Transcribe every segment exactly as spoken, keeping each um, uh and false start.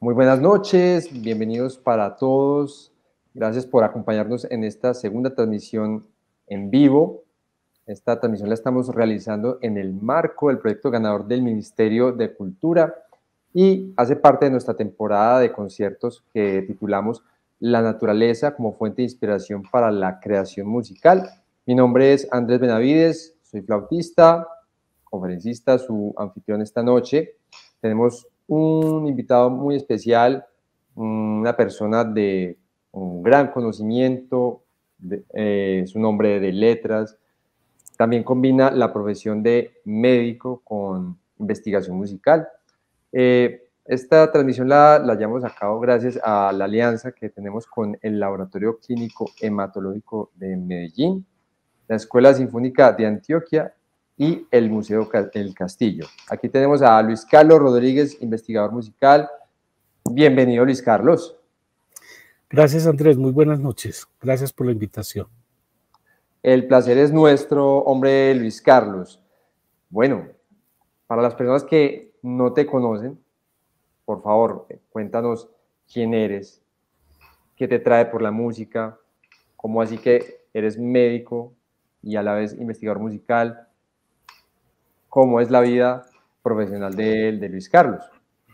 Muy buenas noches, bienvenidos para todos. Gracias por acompañarnos en esta segunda transmisión en vivo. Esta transmisión la estamos realizando en el marco del proyecto ganador del Ministerio de Cultura y hace parte de nuestra temporada de conciertos que titulamos La naturaleza como fuente de inspiración para la creación musical. Mi nombre es Andrés Benavides, soy flautista, conferencista, su anfitrión esta noche. Tenemos un invitado muy especial, una persona de un gran conocimiento, de, eh, su nombre de letras. También combina la profesión de médico con investigación musical. Eh, esta transmisión la, la llevamos a cabo gracias a la alianza que tenemos con el Laboratorio Clínico Hematológico de Medellín, la Escuela Sinfónica de Antioquia y el Museo El Castillo. Aquí tenemos a Luis Carlos Rodríguez, investigador musical. Bienvenido, Luis Carlos. Gracias, Andrés. Muy buenas noches. Gracias por la invitación. El placer es nuestro, hombre, Luis Carlos. Bueno, para las personas que no te conocen, por favor, cuéntanos quién eres, qué te trae por la música, cómo así que eres médico y a la vez investigador musical, cómo es la vida profesional de, de Luis Carlos.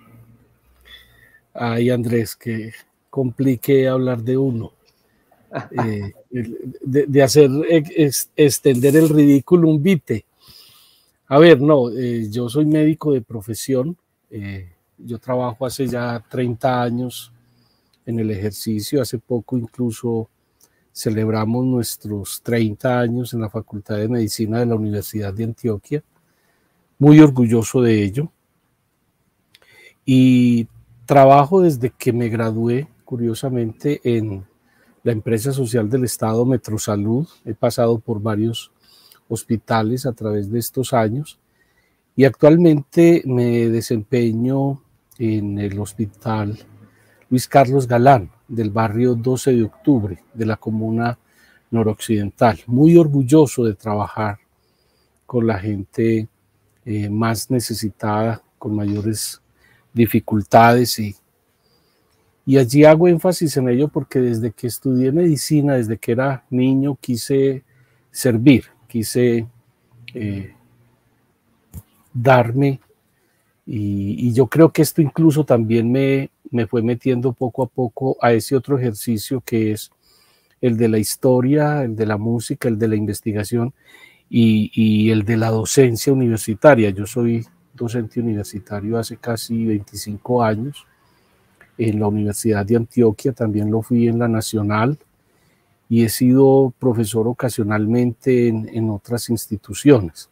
Ay, Andrés, que complique hablar de uno. Eh, de, de hacer ex, extender el ridículum vitae. A ver, no, eh, yo soy médico de profesión. Eh, yo trabajo hace ya treinta años en el ejercicio. Hace poco incluso celebramos nuestros treinta años en la Facultad de Medicina de la Universidad de Antioquia. Muy orgulloso de ello. Y trabajo desde que me gradué, curiosamente, en la empresa social del Estado Metrosalud. He pasado por varios hospitales a través de estos años y actualmente me desempeño en el Hospital Luis Carlos Galán del barrio doce de octubre de la comuna noroccidental. Muy orgulloso de trabajar con la gente eh, más necesitada, con mayores dificultades y Y allí hago énfasis en ello porque desde que estudié medicina, desde que era niño, quise servir, quise eh, darme. Y, y yo creo que esto incluso también me, me fue metiendo poco a poco a ese otro ejercicio que es el de la historia, el de la música, el de la investigación y, y el de la docencia universitaria. Yo soy docente universitario hace casi veinticinco años. En la Universidad de Antioquia, también lo fui en la Nacional y he sido profesor ocasionalmente en, en otras instituciones.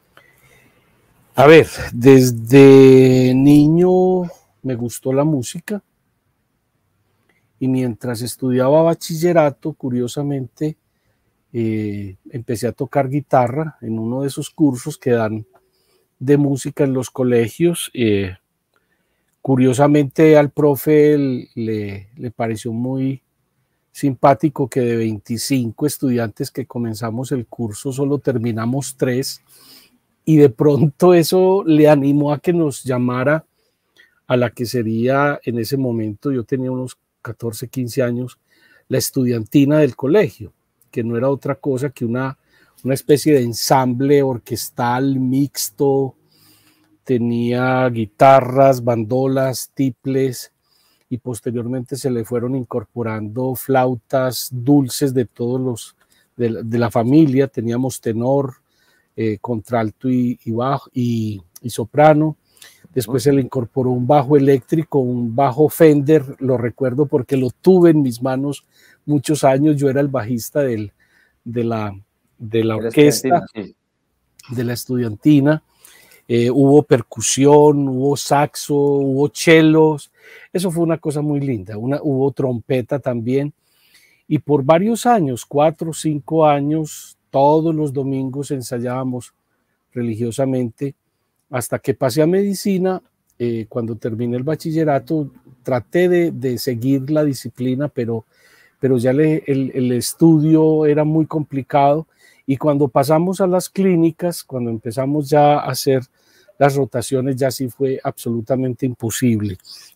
A ver, desde niño me gustó la música y mientras estudiaba bachillerato, curiosamente, eh, empecé a tocar guitarra en uno de esos cursos que dan de música en los colegios. Eh, Curiosamente al profe le, le pareció muy simpático que de veinticinco estudiantes que comenzamos el curso solo terminamos tres y de pronto eso le animó a que nos llamara a la que sería en ese momento, yo tenía unos catorce, quince años, la estudiantina del colegio, que no era otra cosa que una, una especie de ensamble orquestal mixto. Tenía guitarras, bandolas, tiples y posteriormente se le fueron incorporando flautas dulces de todos los de la, de la familia. Teníamos tenor, eh, contralto y, y bajo y, y soprano. Después se le incorporó un bajo eléctrico, un bajo Fender, lo recuerdo porque lo tuve en mis manos muchos años. Yo era el bajista del, de, la, de la orquesta, de la estudiantina. Eh, hubo percusión, hubo saxo, hubo chelos. Eso fue una cosa muy linda. Una, hubo trompeta también. Y por varios años, cuatro o cinco años, todos los domingos ensayábamos religiosamente hasta que pasé a medicina. Eh, cuando terminé el bachillerato, traté de, de seguir la disciplina, pero, pero ya le, el, el estudio era muy complicado. Y cuando pasamos a las clínicas, cuando empezamos ya a hacer las rotaciones, ya sí fue absolutamente imposible.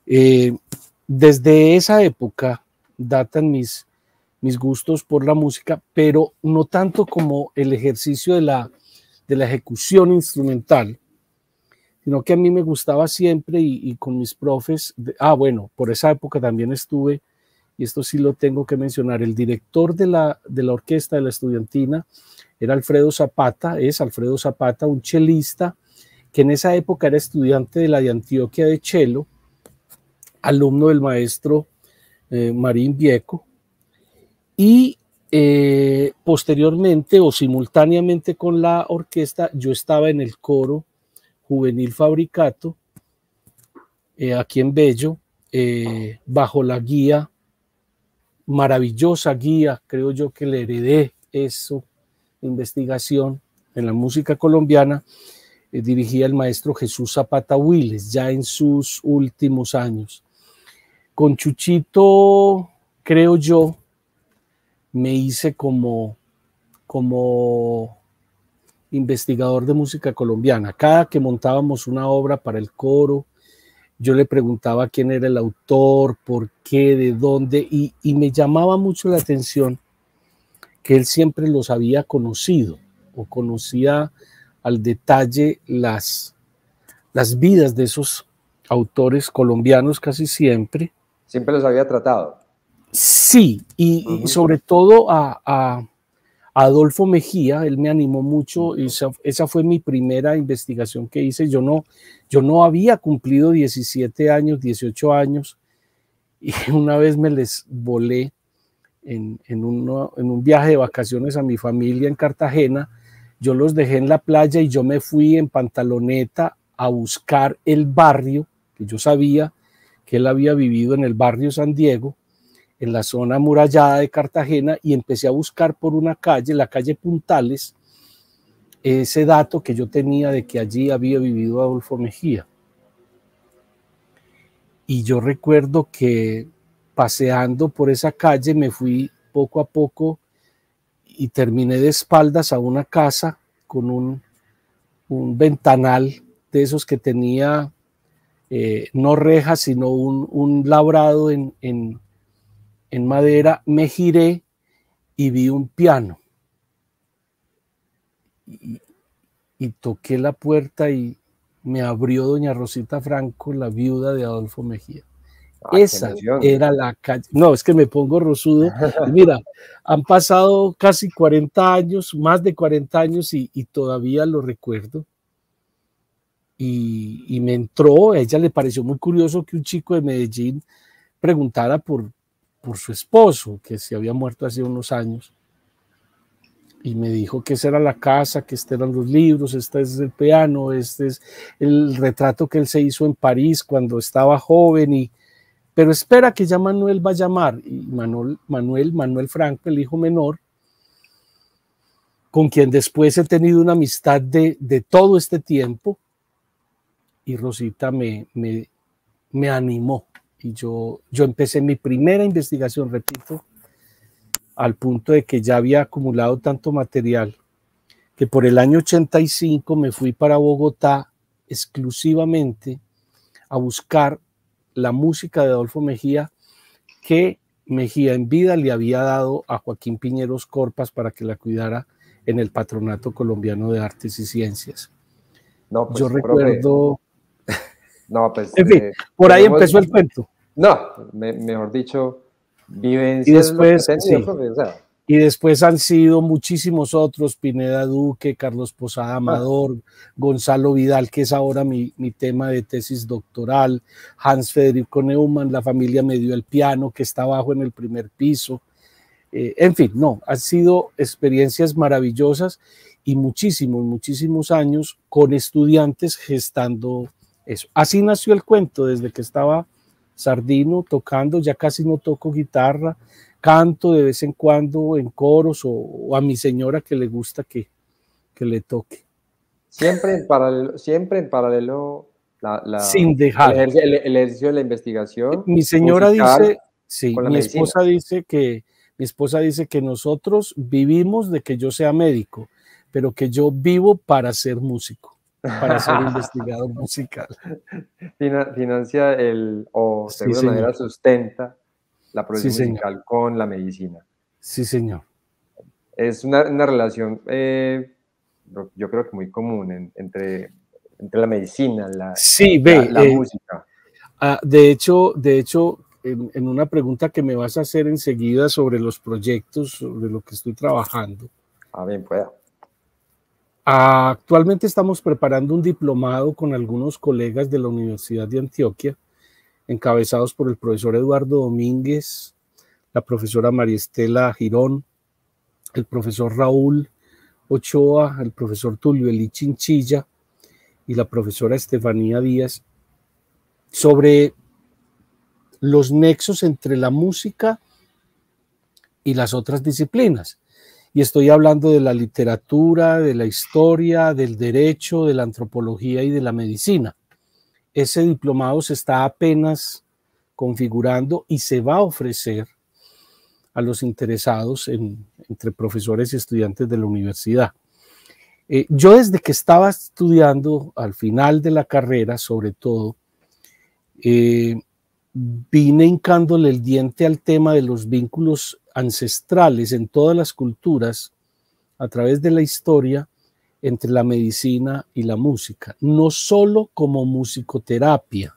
Eh, desde esa época datan mis, mis gustos por la música, pero no tanto como el ejercicio de la, de la ejecución instrumental, sino que a mí me gustaba siempre y, y con mis profes, de, ah bueno, por esa época también estuve, y esto sí lo tengo que mencionar, el director de la, de la orquesta de la estudiantina era Alfredo Zapata, es Alfredo Zapata, un chelista que en esa época era estudiante de la de Antioquia de cello, alumno del maestro eh, Marín Vieco, y eh, posteriormente o simultáneamente con la orquesta yo estaba en el coro Juvenil Fabricato, eh, aquí en Bello, eh, bajo la guía, maravillosa guía, creo yo que le heredé eso, investigación en la música colombiana, eh, dirigía el maestro Jesús Zapata Willes, ya en sus últimos años. Con Chuchito, creo yo, me hice como, como investigador de música colombiana. Cada que montábamos una obra para el coro, yo le preguntaba quién era el autor, por qué, de dónde, y, y me llamaba mucho la atención que él siempre los había conocido o conocía al detalle las, las vidas de esos autores colombianos casi siempre. Siempre los había tratado. Sí, y, uh-huh. y sobre todo a, a Adolfo Mejía, él me animó mucho, y esa, esa fue mi primera investigación que hice. Yo no, yo no había cumplido diecisiete años, dieciocho años, y una vez me les volé en, en, uno, en un viaje de vacaciones a mi familia en Cartagena. Yo los dejé en la playa y yo me fui en pantaloneta a buscar el barrio, que yo sabía que él había vivido en el barrio San Diego, en la zona amurallada de Cartagena, y empecé a buscar por una calle, la calle Puntales, ese dato que yo tenía de que allí había vivido Adolfo Mejía. Y yo recuerdo que paseando por esa calle me fui poco a poco y terminé de espaldas a una casa con un, un ventanal de esos que tenía eh, no rejas, sino un, un labrado en, en en madera. Me giré y vi un piano y, y toqué la puerta y me abrió doña Rosita Franco, la viuda de Adolfo Mejía. Ah, esa era la calle. No, es que me pongo rosudo. Y mira, han pasado casi cuarenta años, más de cuarenta años, y, y todavía lo recuerdo. Y, y me entró, a ella le pareció muy curioso que un chico de Medellín preguntara por por su esposo, que se había muerto hace unos años, y me dijo que esa era la casa, que estos eran los libros, este es el piano, este es el retrato que él se hizo en París cuando estaba joven, y, pero espera que ya Manuel va a llamar, y Manuel, Manuel, Manuel Franco, el hijo menor, con quien después he tenido una amistad de, de todo este tiempo, y Rosita me, me, me animó. Y yo, yo empecé mi primera investigación, repito, al punto de que ya había acumulado tanto material, que por el año ochenta y cinco me fui para Bogotá exclusivamente a buscar la música de Adolfo Mejía, que Mejía en vida le había dado a Joaquín Piñeros Corpas para que la cuidara en el Patronato Colombiano de Artes y Ciencias. No, pues, yo recuerdo... No, pues, en fin, eh, por ahí tenemos... empezó el cuento. No, me, mejor dicho, vivencias. Y después, tenido, sí, profe, o sea. y después han sido muchísimos otros, Pineda Duque, Carlos Posada Amador, ah. Gonzalo Vidal, que es ahora mi, mi tema de tesis doctoral, Hans Federico Neumann, la familia me dio el piano, que está abajo en el primer piso. Eh, en fin, no, han sido experiencias maravillosas y muchísimos, muchísimos años con estudiantes gestando eso. Así nació el cuento, desde que estaba Sardino tocando, ya casi no toco guitarra, canto de vez en cuando en coros o, o a mi señora que le gusta que, que le toque. Siempre en paralelo, siempre en paralelo la, la, sin dejar. El, el, el ejercicio de la investigación. Mi señora dice, sí, mi esposa dice que, mi esposa dice que nosotros vivimos de que yo sea médico, pero que yo vivo para ser músico. para ser investigador musical. Financia el, o de Sí, alguna señor. manera sustenta la Sí, producción señor. musical con la medicina. Sí, señor. Es una, una relación, eh, yo creo que muy común en, entre, entre la medicina, la, Sí, la, ve, la eh, música. ah, de hecho, de hecho en, en una pregunta que me vas a hacer enseguida sobre los proyectos, sobre lo que estoy trabajando. Ah, bien, pueda. Actualmente estamos preparando un diplomado con algunos colegas de la Universidad de Antioquia, encabezados por el profesor Eduardo Domínguez, la profesora María Estela Girón, el profesor Raúl Ochoa, el profesor Tulio Elí Chinchilla y la profesora Estefanía Díaz, sobre los nexos entre la música y las otras disciplinas. Y estoy hablando de la literatura, de la historia, del derecho, de la antropología y de la medicina. Ese diplomado se está apenas configurando y se va a ofrecer a los interesados en, entre profesores y estudiantes de la universidad. Eh, yo desde que estaba estudiando al final de la carrera, sobre todo, eh, vine hincándole el diente al tema de los vínculos ancestrales en todas las culturas a través de la historia entre la medicina y la música, no solo como musicoterapia,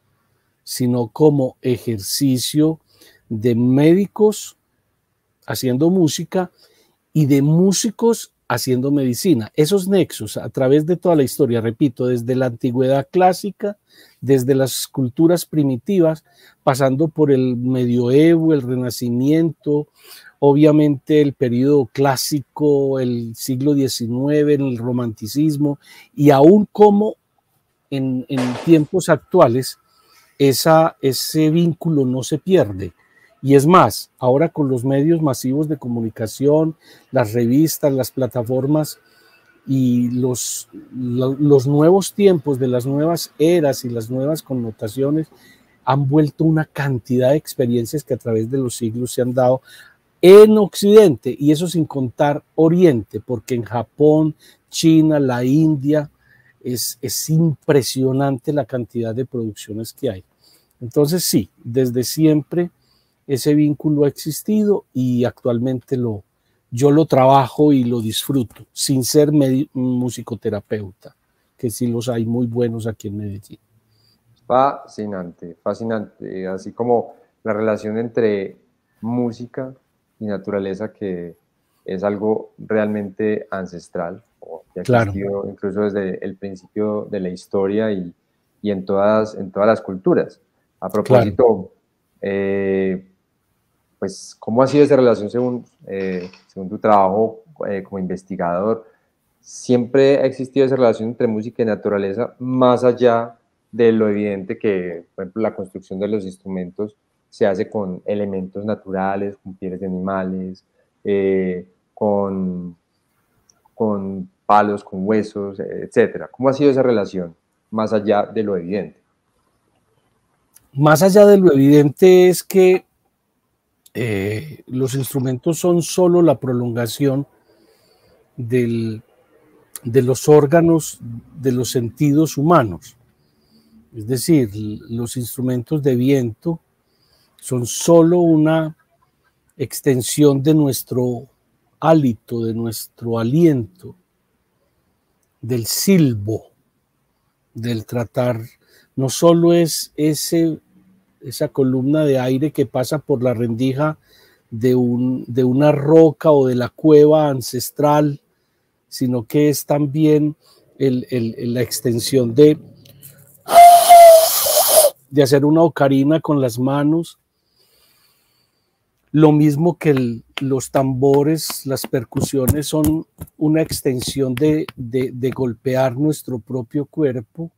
sino como ejercicio de médicos haciendo música y de músicos haciendo medicina. Esos nexos a través de toda la historia, repito, desde la antigüedad clásica, desde las culturas primitivas, pasando por el medioevo, el renacimiento, obviamente el periodo clásico, el siglo diecinueve, el romanticismo, y aún como en, en tiempos actuales esa, ese vínculo no se pierde. Y es más, ahora con los medios masivos de comunicación, las revistas, las plataformas y los, lo, los nuevos tiempos de las nuevas eras y las nuevas connotaciones han vuelto una cantidad de experiencias que a través de los siglos se han dado en Occidente, y eso sin contar Oriente, porque en Japón, China, la India, es, es impresionante la cantidad de producciones que hay. Entonces sí, desde siempre ese vínculo ha existido y actualmente lo, yo lo trabajo y lo disfruto, sin ser musicoterapeuta, que sí los hay muy buenos aquí en Medellín. Fascinante, fascinante, así como la relación entre música y naturaleza, que es algo realmente ancestral, o que ha Claro. existido incluso desde el principio de la historia y, y en, todas, en todas las culturas. A propósito, claro. eh, pues, ¿cómo ha sido esa relación según, eh, según tu trabajo eh, como investigador? ¿Siempre ha existido esa relación entre música y naturaleza, más allá de lo evidente que, por ejemplo, la construcción de los instrumentos se hace con elementos naturales, con pieles de animales, eh, con, con palos, con huesos, etcétera? ¿Cómo ha sido esa relación, más allá de lo evidente? Más allá de lo evidente es que eh, los instrumentos son solo la prolongación del, de los órganos, de los sentidos humanos. Es decir, los instrumentos de viento son solo una extensión de nuestro hálito, de nuestro aliento, del silbo, del tratar. No solo es ese, esa columna de aire que pasa por la rendija de, un, de una roca o de la cueva ancestral, sino que es también el, el, la extensión de, de hacer una ocarina con las manos, lo mismo que el, los tambores, las percusiones son una extensión de, de, de golpear nuestro propio cuerpo,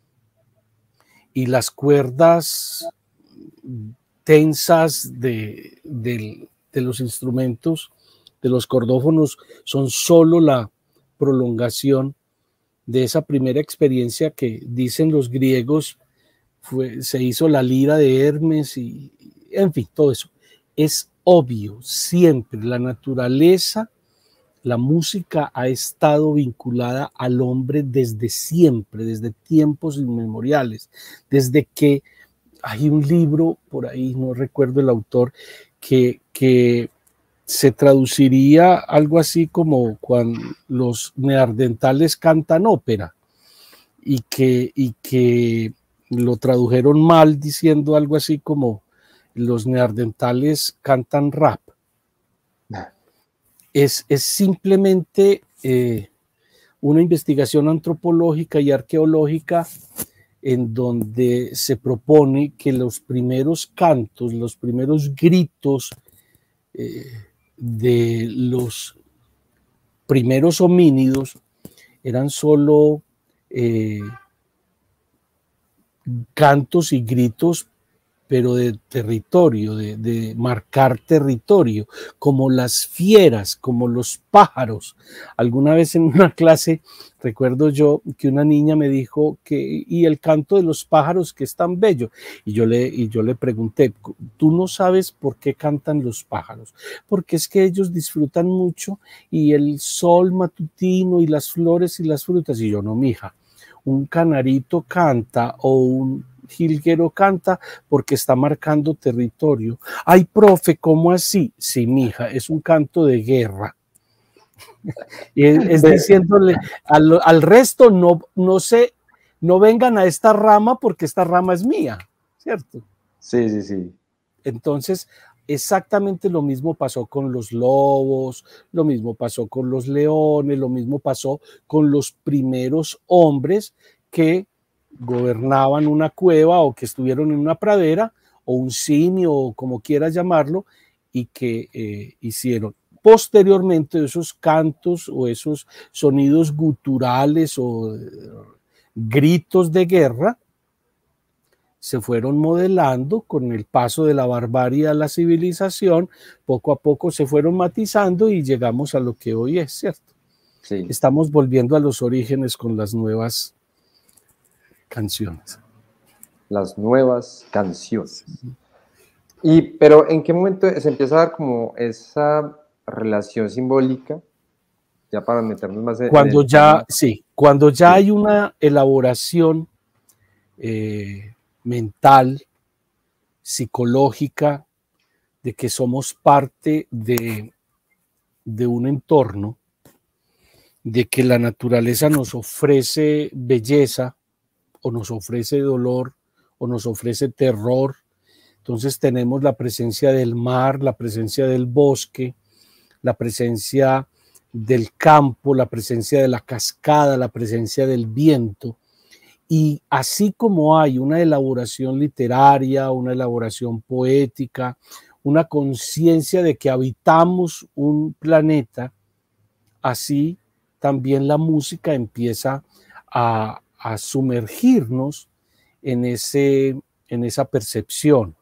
y las cuerdas tensas de, de, de los instrumentos, de los cordófonos, son solo la prolongación de esa primera experiencia que dicen los griegos fue, se hizo la lira de Hermes y, en fin, todo eso. Es obvio, siempre la naturaleza La música ha estado vinculada al hombre desde siempre, desde tiempos inmemoriales, desde que hay un libro por ahí, no recuerdo el autor, que, que se traduciría algo así como cuando los neandertales cantan ópera, y que, y que lo tradujeron mal diciendo algo así como los neandertales cantan rap. Es, es simplemente eh, una investigación antropológica y arqueológica en donde se propone que los primeros cantos, los primeros gritos eh, de los primeros homínidos eran solo eh, cantos y gritos, pero de territorio, de, de marcar territorio, como las fieras, como los pájaros. Alguna vez en una clase, recuerdo yo que una niña me dijo que, y el canto de los pájaros que es tan bello, y yo le, y yo le pregunté, ¿tú no sabes por qué cantan los pájaros? Porque es que ellos disfrutan mucho, y el sol matutino, y las flores y las frutas, y yo, no, mija, un canarito canta, o un jilguero canta porque está marcando territorio. Ay, profe, ¿cómo así? Sí, mija, es un canto de guerra. Es, es diciéndole al, al resto, no, no sé, no vengan a esta rama porque esta rama es mía, ¿cierto? Sí, sí, sí. Entonces, exactamente lo mismo pasó con los lobos, lo mismo pasó con los leones, lo mismo pasó con los primeros hombres que gobernaban una cueva o que estuvieron en una pradera o un simio o como quieras llamarlo, y que eh, hicieron posteriormente esos cantos o esos sonidos guturales o eh, gritos de guerra, se fueron modelando con el paso de la barbarie a la civilización, poco a poco se fueron matizando y llegamos a lo que hoy es, ¿cierto? Sí. Estamos volviendo a los orígenes con las nuevas canciones. Las nuevas canciones. Y, pero ¿en qué momento se empieza a dar como esa relación simbólica? Ya para meternos más en, cuando en el ya, tema. sí, cuando ya Sí. hay una elaboración eh, mental, psicológica, de que somos parte de, de un entorno, de que la naturaleza nos ofrece belleza, o nos ofrece dolor, o nos ofrece terror. Entonces tenemos la presencia del mar, la presencia del bosque, la presencia del campo, la presencia de la cascada, la presencia del viento. Y así como hay una elaboración literaria, una elaboración poética, una conciencia de que habitamos un planeta, así también la música empieza a, a sumergirnos en, ese, en esa percepción.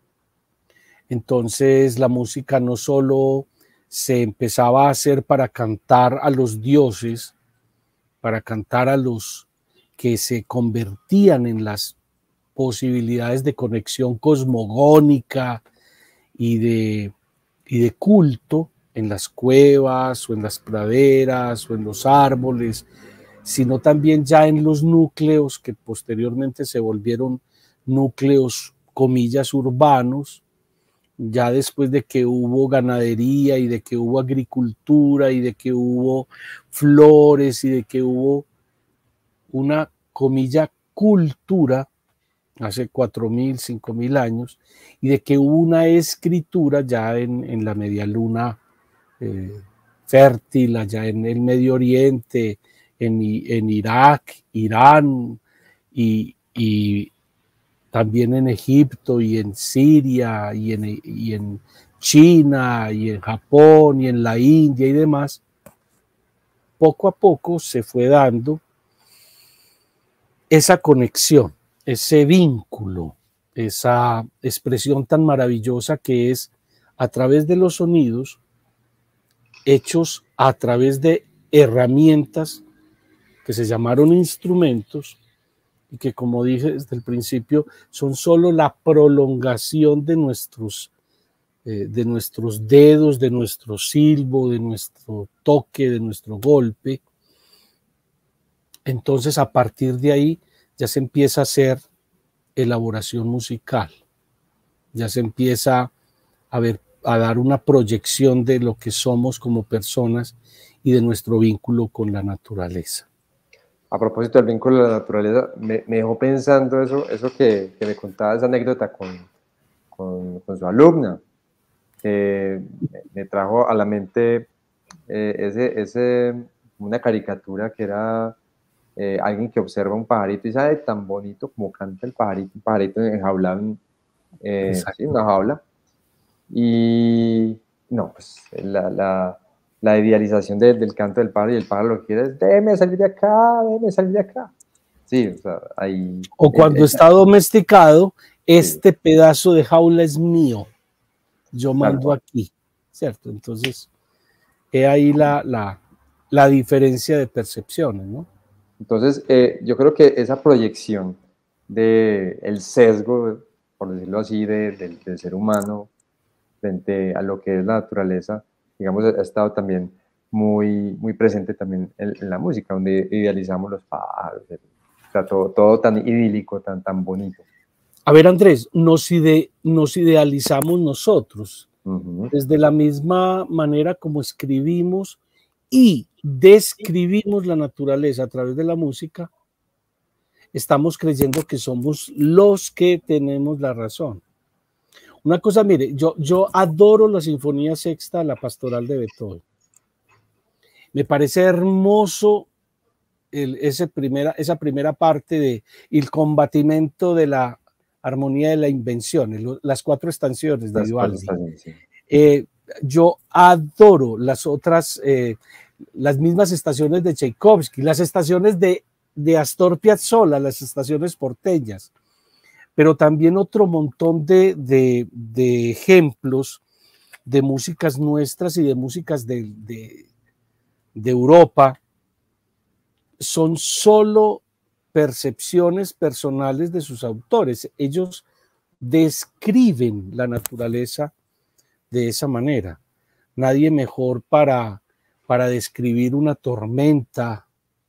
Entonces la música no solo se empezaba a hacer para cantar a los dioses, para cantar a los que se convertían en las posibilidades de conexión cosmogónica y de, y de culto en las cuevas o en las praderas o en los árboles, sino también ya en los núcleos que posteriormente se volvieron núcleos, comillas, urbanos, ya después de que hubo ganadería y de que hubo agricultura y de que hubo flores y de que hubo una, comilla, cultura hace cuatro mil, cinco mil años, y de que hubo una escritura ya en, en la media luna eh, fértil, allá en el Medio Oriente, en, en Irak, Irán y, y también en Egipto y en Siria y en, y en China y en Japón y en la India y demás. Poco a poco se fue dando esa conexión, ese vínculo, esa expresión tan maravillosa que es a través de los sonidos hechos a través de herramientas que se llamaron instrumentos y que, como dije desde el principio, son solo la prolongación de nuestros eh, de nuestros dedos, de nuestro silbo, de nuestro toque, de nuestro golpe. Entonces, a partir de ahí ya se empieza a hacer elaboración musical, ya se empieza a ver, a dar una proyección de lo que somos como personas y de nuestro vínculo con la naturaleza. A propósito del vínculo de la naturaleza, me, me dejó pensando eso, eso que, que me contaba, esa anécdota con, con, con su alumna. Eh, me, me trajo a la mente eh, ese, ese, una caricatura que era eh, alguien que observa un pajarito y sabe tan bonito como canta el pajarito, un pajarito enjaulado en eh, sí, una jaula. Y no, pues la, la, la idealización de, del canto del pájaro, y el pájaro lo que quiere es, déjeme salir de acá, déjeme salir de acá. Sí, o sea, ahí... O cuando el, está domesticado, este sí. pedazo de jaula es mío, yo mando claro. aquí, ¿cierto? Entonces, he ahí la, la, la diferencia de percepciones, ¿no? Entonces, eh, yo creo que esa proyección del de sesgo, por decirlo así, de, de, del ser humano frente a lo que es la naturaleza, digamos, ha estado también muy, muy presente también en, en la música, donde idealizamos los pájaros, o sea, todo, todo tan idílico, tan, tan bonito. A ver, Andrés, nos, ide, nos idealizamos nosotros, uh-huh. desde la misma manera como escribimos y describimos la naturaleza a través de la música, estamos creyendo que somos los que tenemos la razón. Una cosa, mire, yo, yo adoro la Sinfonía Sexta, la Pastoral de Beethoven. Me parece hermoso el, ese primera, esa primera parte de el combatimiento de la armonía de la invención, el, las cuatro estaciones de Vivaldi. Sí. Eh, yo adoro las otras, eh, las mismas estaciones de Tchaikovsky, las estaciones de, de Astor Piazzolla, las estaciones porteñas. Pero también otro montón de, de, de ejemplos de músicas nuestras y de músicas de, de, de Europa son solo percepciones personales de sus autores. Ellos describen la naturaleza de esa manera. Nadie mejor para, para describir una tormenta,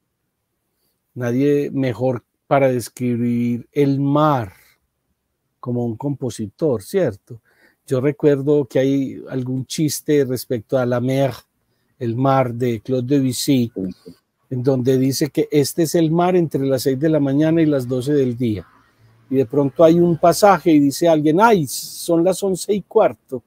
nadie mejor para describir el mar, como un compositor, ¿cierto? Yo recuerdo que hay algún chiste respecto a la mer, el mar de Claude Debussy, en donde dice que este es el mar entre las seis de la mañana y las doce del día. Y de pronto hay un pasaje y dice alguien, ay, son las once y cuarto.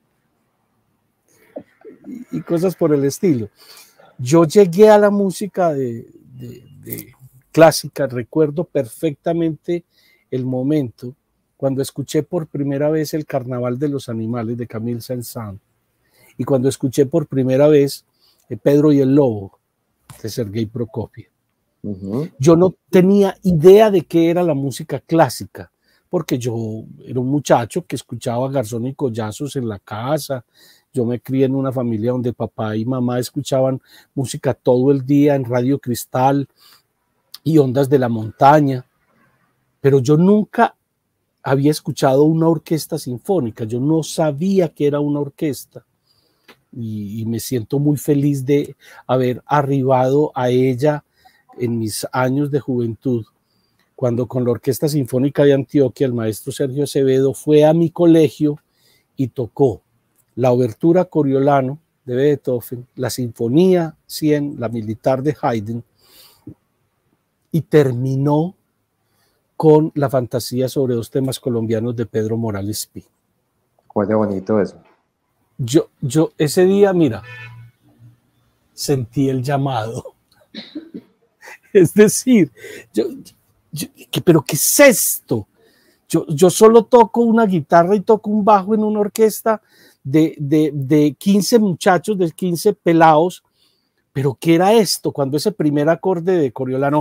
Y, y cosas por el estilo. Yo llegué a la música de, de, de clásica, recuerdo perfectamente el momento cuando escuché por primera vez el Carnaval de los Animales de Camille Saint-Saëns y cuando escuché por primera vez Pedro y el Lobo de Sergei Prokofiev. Uh-huh. Yo no tenía idea de qué era la música clásica, porque yo era un muchacho que escuchaba Garzón y Collazos en la casa. Yo me crié en una familia donde papá y mamá escuchaban música todo el día en Radio Cristal y Ondas de la Montaña, pero yo nunca había escuchado una orquesta sinfónica, yo no sabía que era una orquesta y, y me siento muy feliz de haber arribado a ella en mis años de juventud, cuando con la Orquesta Sinfónica de Antioquia el maestro Sergio Acevedo fue a mi colegio y tocó la Obertura Coriolano de Beethoven, la Sinfonía cien, la Militar de Haydn, y terminó con la fantasía sobre dos temas colombianos de Pedro Morales Pi. Qué bonito eso. Yo, yo ese día, mira, sentí el llamado. Es decir, yo, yo, ¿pero qué es esto? Yo, yo solo toco una guitarra y toco un bajo en una orquesta de, de, de quince muchachos, de quince pelados, pero ¿qué era esto? Cuando ese primer acorde de Coriolano,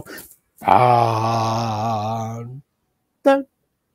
Pan, tan,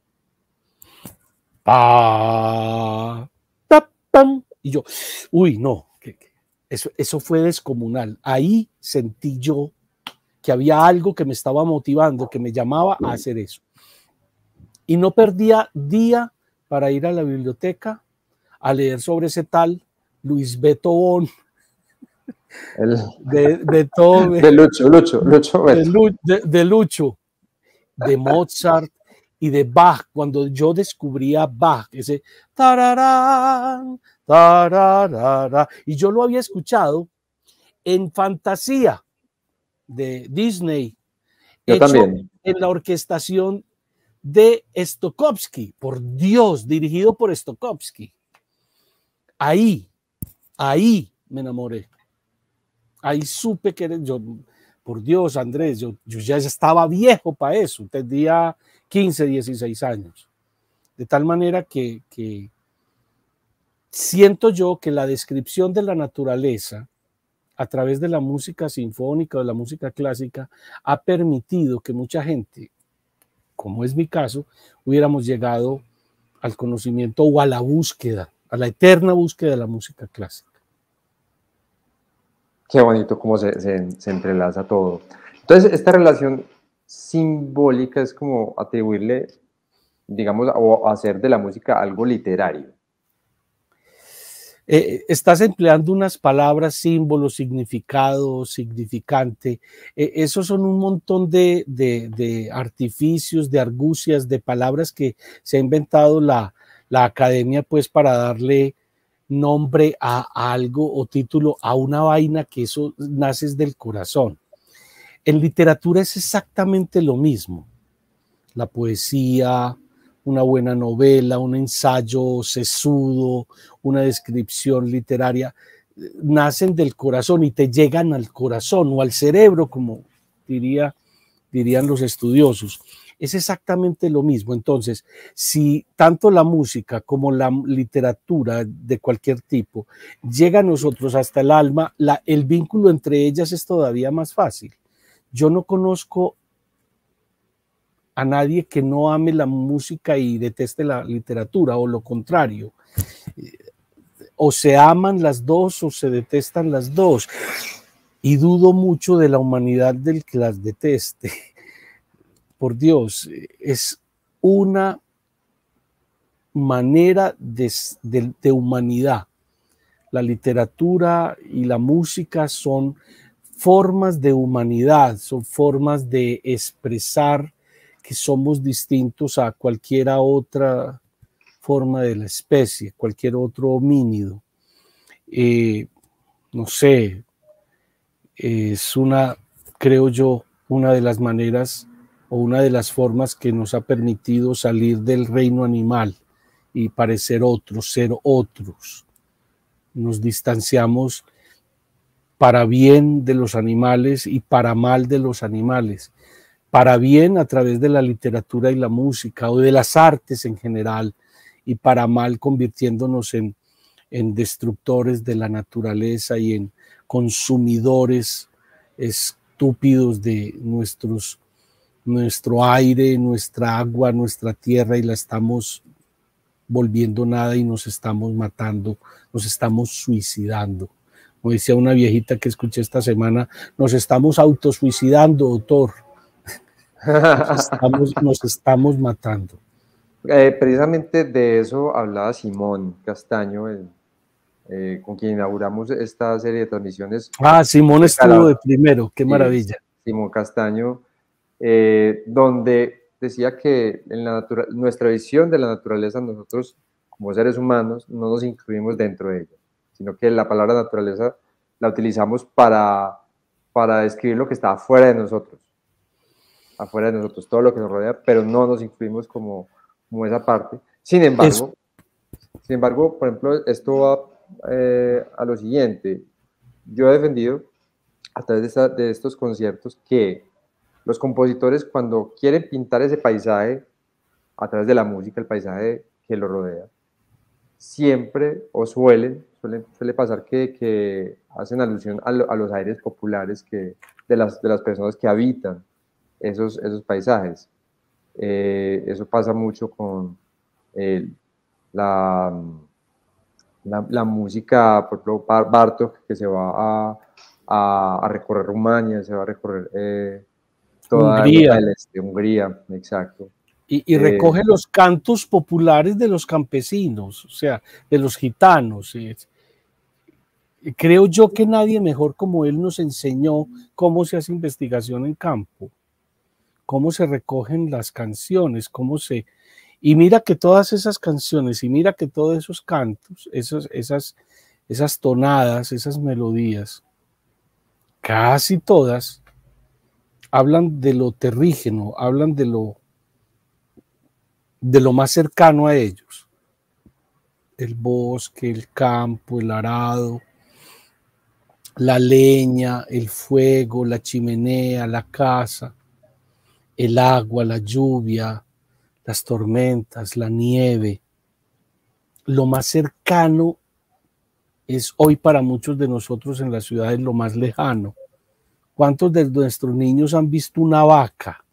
pa, ta, pam, y yo, uy, no, que, que, eso, eso fue descomunal. Ahí sentí yo que había algo que me estaba motivando, que me llamaba a hacer eso. Y no perdía día para ir a la biblioteca a leer sobre ese tal Luis Beethoven, El, de, Beethoven, de Lucho, Lucho, Lucho de, de, de Lucho, de Mozart y de Bach. Cuando yo descubría Bach, ese tararán, tararara, y yo lo había escuchado en Fantasía de Disney, yo hecho también. en la orquestación de Stokowski, por Dios, dirigido por Stokowski. Ahí, ahí me enamoré. Ahí supe que eres yo. Por Dios, Andrés, yo, yo ya estaba viejo para eso, tendría quince, dieciséis años. De tal manera que, que siento yo que la descripción de la naturaleza a través de la música sinfónica o de la música clásica ha permitido que mucha gente, como es mi caso, hubiéramos llegado al conocimiento o a la búsqueda, a la eterna búsqueda de la música clásica. Qué bonito cómo se, se, se entrelaza todo. Entonces, esta relación simbólica es como atribuirle, digamos, o hacer de la música algo literario. Eh, estás empleando unas palabras, símbolo, significado, significante. Eh, esos son un montón de, de, de artificios, de argucias, de palabras que se ha inventado la, la academia pues para darle nombre a, a algo o título a una vaina que eso nace del corazón. En literatura es exactamente lo mismo. La poesía, una buena novela, un ensayo sesudo, una descripción literaria, nacen del corazón y te llegan al corazón o al cerebro, como diría, dirían los estudiosos. Es exactamente lo mismo. Entonces, si tanto la música como la literatura de cualquier tipo llega a nosotros hasta el alma, la, el vínculo entre ellas es todavía más fácil. Yo no conozco a nadie que no ame la música y deteste la literatura, o lo contrario. O se aman las dos o se detestan las dos. Y dudo mucho de la humanidad del que las deteste. Por Dios, es una manera de, de, de humanidad. La literatura y la música son formas de humanidad, son formas de expresar que somos distintos a cualquier otra forma de la especie, cualquier otro homínido. Eh, no sé, es una, creo yo, una de las maneras o una de las formas que nos ha permitido salir del reino animal y parecer otros, ser otros. Nos distanciamos para bien de los animales y para mal de los animales. Para bien a través de la literatura y la música o de las artes en general, y para mal convirtiéndonos en, en destructores de la naturaleza y en consumidores estúpidos de nuestros, nuestro aire, nuestra agua, nuestra tierra, y la estamos volviendo nada y nos estamos matando, nos estamos suicidando. Como decía una viejita que escuché esta semana, nos estamos autosuicidando, doctor. Nos estamos, nos estamos matando. Eh, precisamente de eso hablaba Simón Castaño, el, eh, con quien inauguramos esta serie de transmisiones. Ah, Simón estuvo de primero, qué maravilla. Simón Castaño, eh, donde decía que en la natura, nuestra visión de la naturaleza, nosotros como seres humanos no nos incluimos dentro de ella, sino que la palabra naturaleza la utilizamos para, para describir lo que está afuera de nosotros, afuera de nosotros, todo lo que nos rodea, pero no nos incluimos como, como esa parte. Sin embargo, sin embargo, por ejemplo, esto va eh, a lo siguiente. Yo he defendido a través de, esta, de estos conciertos que los compositores, cuando quieren pintar ese paisaje a través de la música, el paisaje que lo rodea, siempre o suelen, suele, suele pasar que, que hacen alusión a, lo, a los aires populares que, de, las, de las personas que habitan esos, esos paisajes. Eh, eso pasa mucho con eh, la, la, la música, por ejemplo, Bartók, que se va a, a, a recorrer Rumania, se va a recorrer eh, toda Hungría. Europa del Este, Hungría, exacto. Y, y recoge eh, los cantos populares de los campesinos, o sea, de los gitanos. Eh. Creo yo que nadie mejor como él nos enseñó cómo se hace investigación en campo, cómo se recogen las canciones, cómo se... Y mira que todas esas canciones, y mira que todos esos cantos, esos, esas, esas tonadas, esas melodías, casi todas hablan de lo terrígeno, hablan de lo, de lo más cercano a ellos. El bosque, el campo, el arado, la leña, el fuego, la chimenea, la casa, el agua, la lluvia, las tormentas, la nieve. Lo más cercano es hoy para muchos de nosotros en las ciudades lo más lejano. ¿Cuántos de nuestros niños han visto una vaca?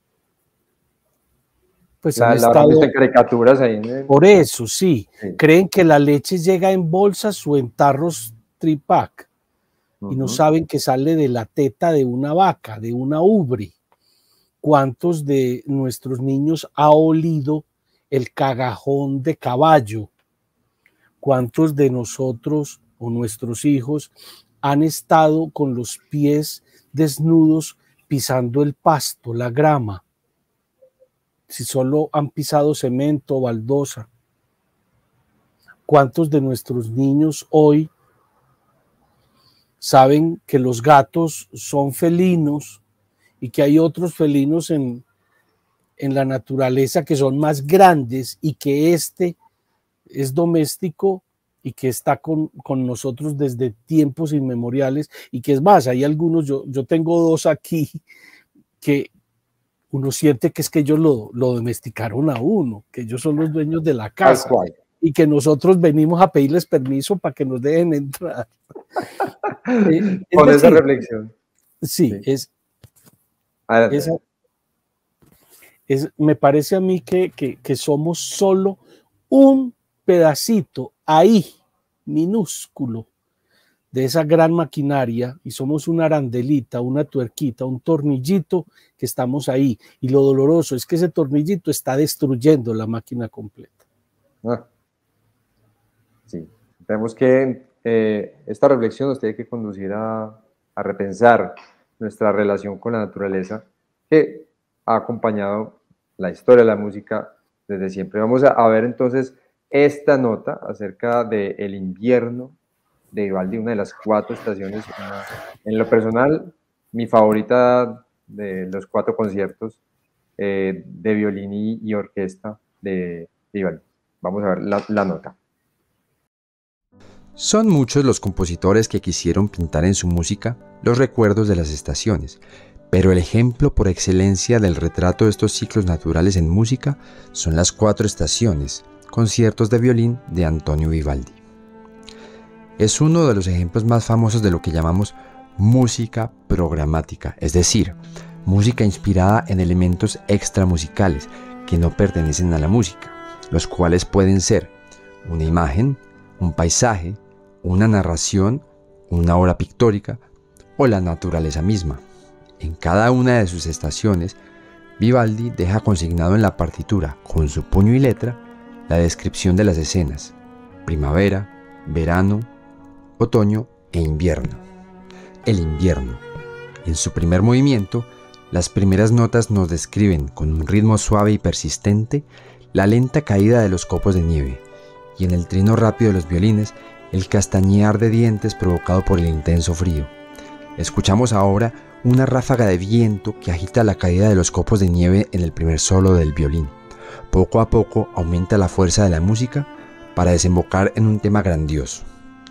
Pues la, han la estado... visto en caricaturas ahí. ¿No? Por eso, sí. sí. Creen que la leche llega en bolsas o en tarros tripac. Uh-huh. Y no saben que sale de la teta de una vaca, de una ubre. ¿Cuántos de nuestros niños ha olido el cagajón de caballo? ¿Cuántos de nosotros o nuestros hijos han estado con los pies desnudos pisando el pasto, la grama? Si solo han pisado cemento o baldosa. ¿Cuántos de nuestros niños hoy saben que los gatos son felinos y que hay otros felinos en, en la naturaleza que son más grandes y que este es doméstico y que está con, con nosotros desde tiempos inmemoriales y que es más, hay algunos, yo, yo tengo dos aquí que uno siente que es que ellos lo, lo domesticaron a uno, que ellos son los dueños de la casa y que nosotros venimos a pedirles permiso para que nos dejen entrar. eh, Con decir, esa reflexión. Sí, sí. es... Esa, es, me parece a mí que, que, que somos solo un pedacito ahí, minúsculo, de esa gran maquinaria y somos una arandelita, una tuerquita, un tornillito que estamos ahí. Y lo doloroso es que ese tornillito está destruyendo la máquina completa. Ah, sí, tenemos que, eh, esta reflexión nos tiene que conducir a, a repensar nuestra relación con la naturaleza, que ha acompañado la historia de la música desde siempre. Vamos a, a ver entonces esta nota acerca del invierno de Vivaldi, una de las cuatro estaciones. Una, en lo personal, mi favorita de los cuatro conciertos eh, de violín y, y orquesta de Vivaldi. Vamos a ver la, la nota. Son muchos los compositores que quisieron pintar en su música los recuerdos de las estaciones, pero el ejemplo por excelencia del retrato de estos ciclos naturales en música son las cuatro estaciones, conciertos de violín de Antonio Vivaldi. Es uno de los ejemplos más famosos de lo que llamamos música programática, es decir, música inspirada en elementos extramusicales que no pertenecen a la música, los cuales pueden ser una imagen, un paisaje, una narración, una obra pictórica o la naturaleza misma. En cada una de sus estaciones, Vivaldi deja consignado en la partitura, con su puño y letra, la descripción de las escenas: primavera, verano, otoño e invierno. El invierno. En su primer movimiento, las primeras notas nos describen con un ritmo suave y persistente la lenta caída de los copos de nieve, y en el trino rápido de los violines, el castañear de dientes provocado por el intenso frío. Escuchamos ahora una ráfaga de viento que agita la caída de los copos de nieve en el primer solo del violín. Poco a poco aumenta la fuerza de la música para desembocar en un tema grandioso.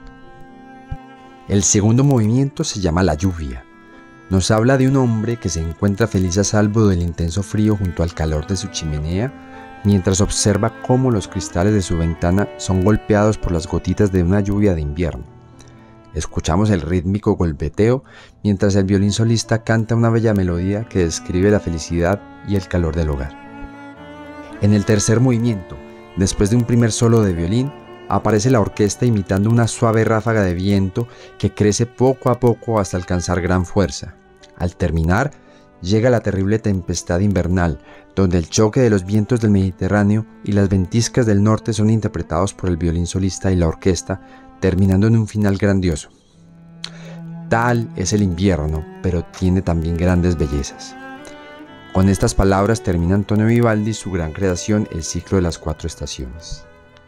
El segundo movimiento se llama La lluvia. Nos habla de un hombre que se encuentra feliz a salvo del intenso frío junto al calor de su chimenea, mientras observa cómo los cristales de su ventana son golpeados por las gotitas de una lluvia de invierno. Escuchamos el rítmico golpeteo mientras el violín solista canta una bella melodía que describe la felicidad y el calor del hogar. En el tercer movimiento, después de un primer solo de violín, aparece la orquesta imitando una suave ráfaga de viento que crece poco a poco hasta alcanzar gran fuerza. Al terminar, llega la terrible tempestad invernal, donde el choque de los vientos del Mediterráneo y las ventiscas del norte son interpretados por el violín solista y la orquesta, terminando en un final grandioso. Tal es el invierno, pero tiene también grandes bellezas. Con estas palabras termina Antonio Vivaldi su gran creación, el ciclo de las cuatro estaciones.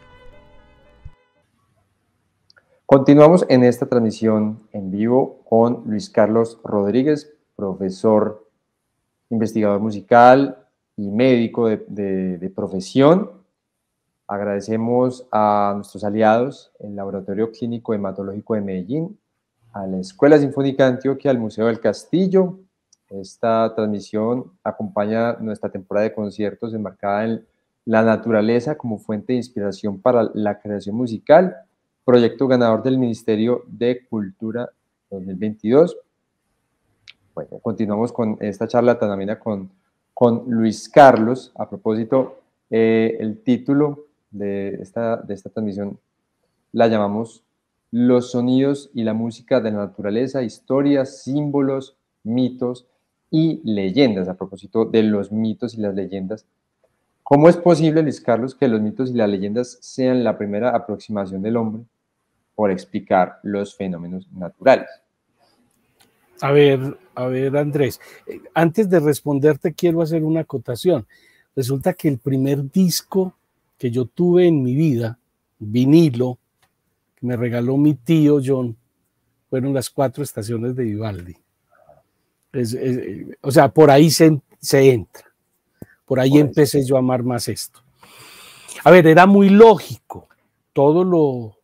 Continuamos en esta transmisión en vivo con Luis Carlos Rodríguez, profesor, investigador musical y médico de, de, de profesión. Agradecemos a nuestros aliados, el Laboratorio Clínico Hematológico de Medellín, a la Escuela Sinfónica de Antioquia, al Museo del Castillo. Esta transmisión acompaña nuestra temporada de conciertos enmarcada en la naturaleza como fuente de inspiración para la creación musical, proyecto ganador del Ministerio de Cultura dos mil veintidós. Bueno, continuamos con esta charla tan amena con, con Luis Carlos. A propósito, eh, el título de esta, de esta transmisión la llamamos Los sonidos y la música de la naturaleza, historias, símbolos, mitos y leyendas. A propósito de los mitos y las leyendas, ¿cómo es posible, Luis Carlos, que los mitos y las leyendas sean la primera aproximación del hombre por explicar los fenómenos naturales? A ver, a ver, Andrés, antes de responderte quiero hacer una acotación. Resulta que el primer disco que yo tuve en mi vida, vinilo, que me regaló mi tío John, fueron las cuatro estaciones de Vivaldi. Es, es, o sea, por ahí se, se entra. Por ahí por empecé eso. yo a amar más esto. A ver, era muy lógico. Todo lo,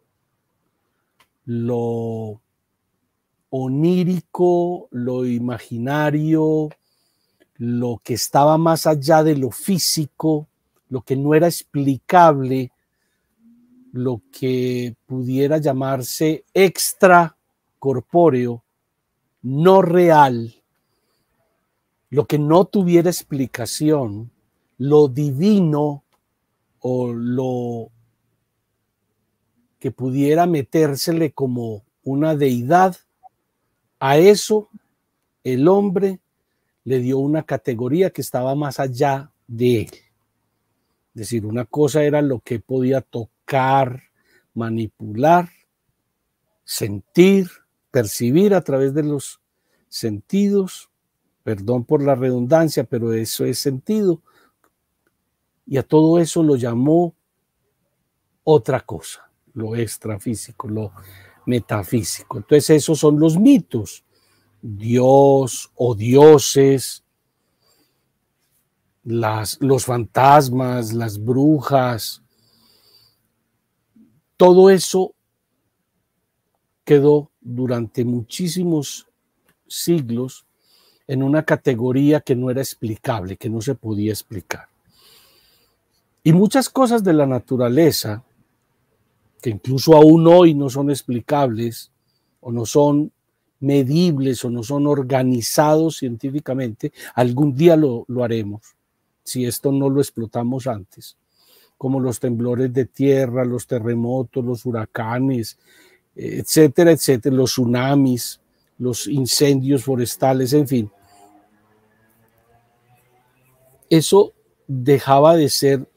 lo onírico, lo imaginario, lo que estaba más allá de lo físico, lo que no era explicable, lo que pudiera llamarse extracorpóreo, no real, lo que no tuviera explicación, lo divino o lo que pudiera metérsele como una deidad, a eso el hombre le dio una categoría que estaba más allá de él. Es decir, una cosa era lo que podía tocar, manipular, sentir, percibir a través de los sentidos, perdón por la redundancia, pero eso es sentido, y a todo eso lo llamó otra cosa, lo extrafísico, lo metafísico. Entonces esos son los mitos, Dios o dioses, las, los fantasmas, las brujas, todo eso quedó durante muchísimos siglos en una categoría que no era explicable, que no se podía explicar. Y muchas cosas de la naturaleza, que incluso aún hoy no son explicables, o no son medibles, o no son organizados científicamente, algún día lo, lo haremos, si esto no lo explotamos antes, como los temblores de tierra, los terremotos, los huracanes, etcétera, etcétera, los tsunamis, los incendios forestales, en fin. Eso dejaba de ser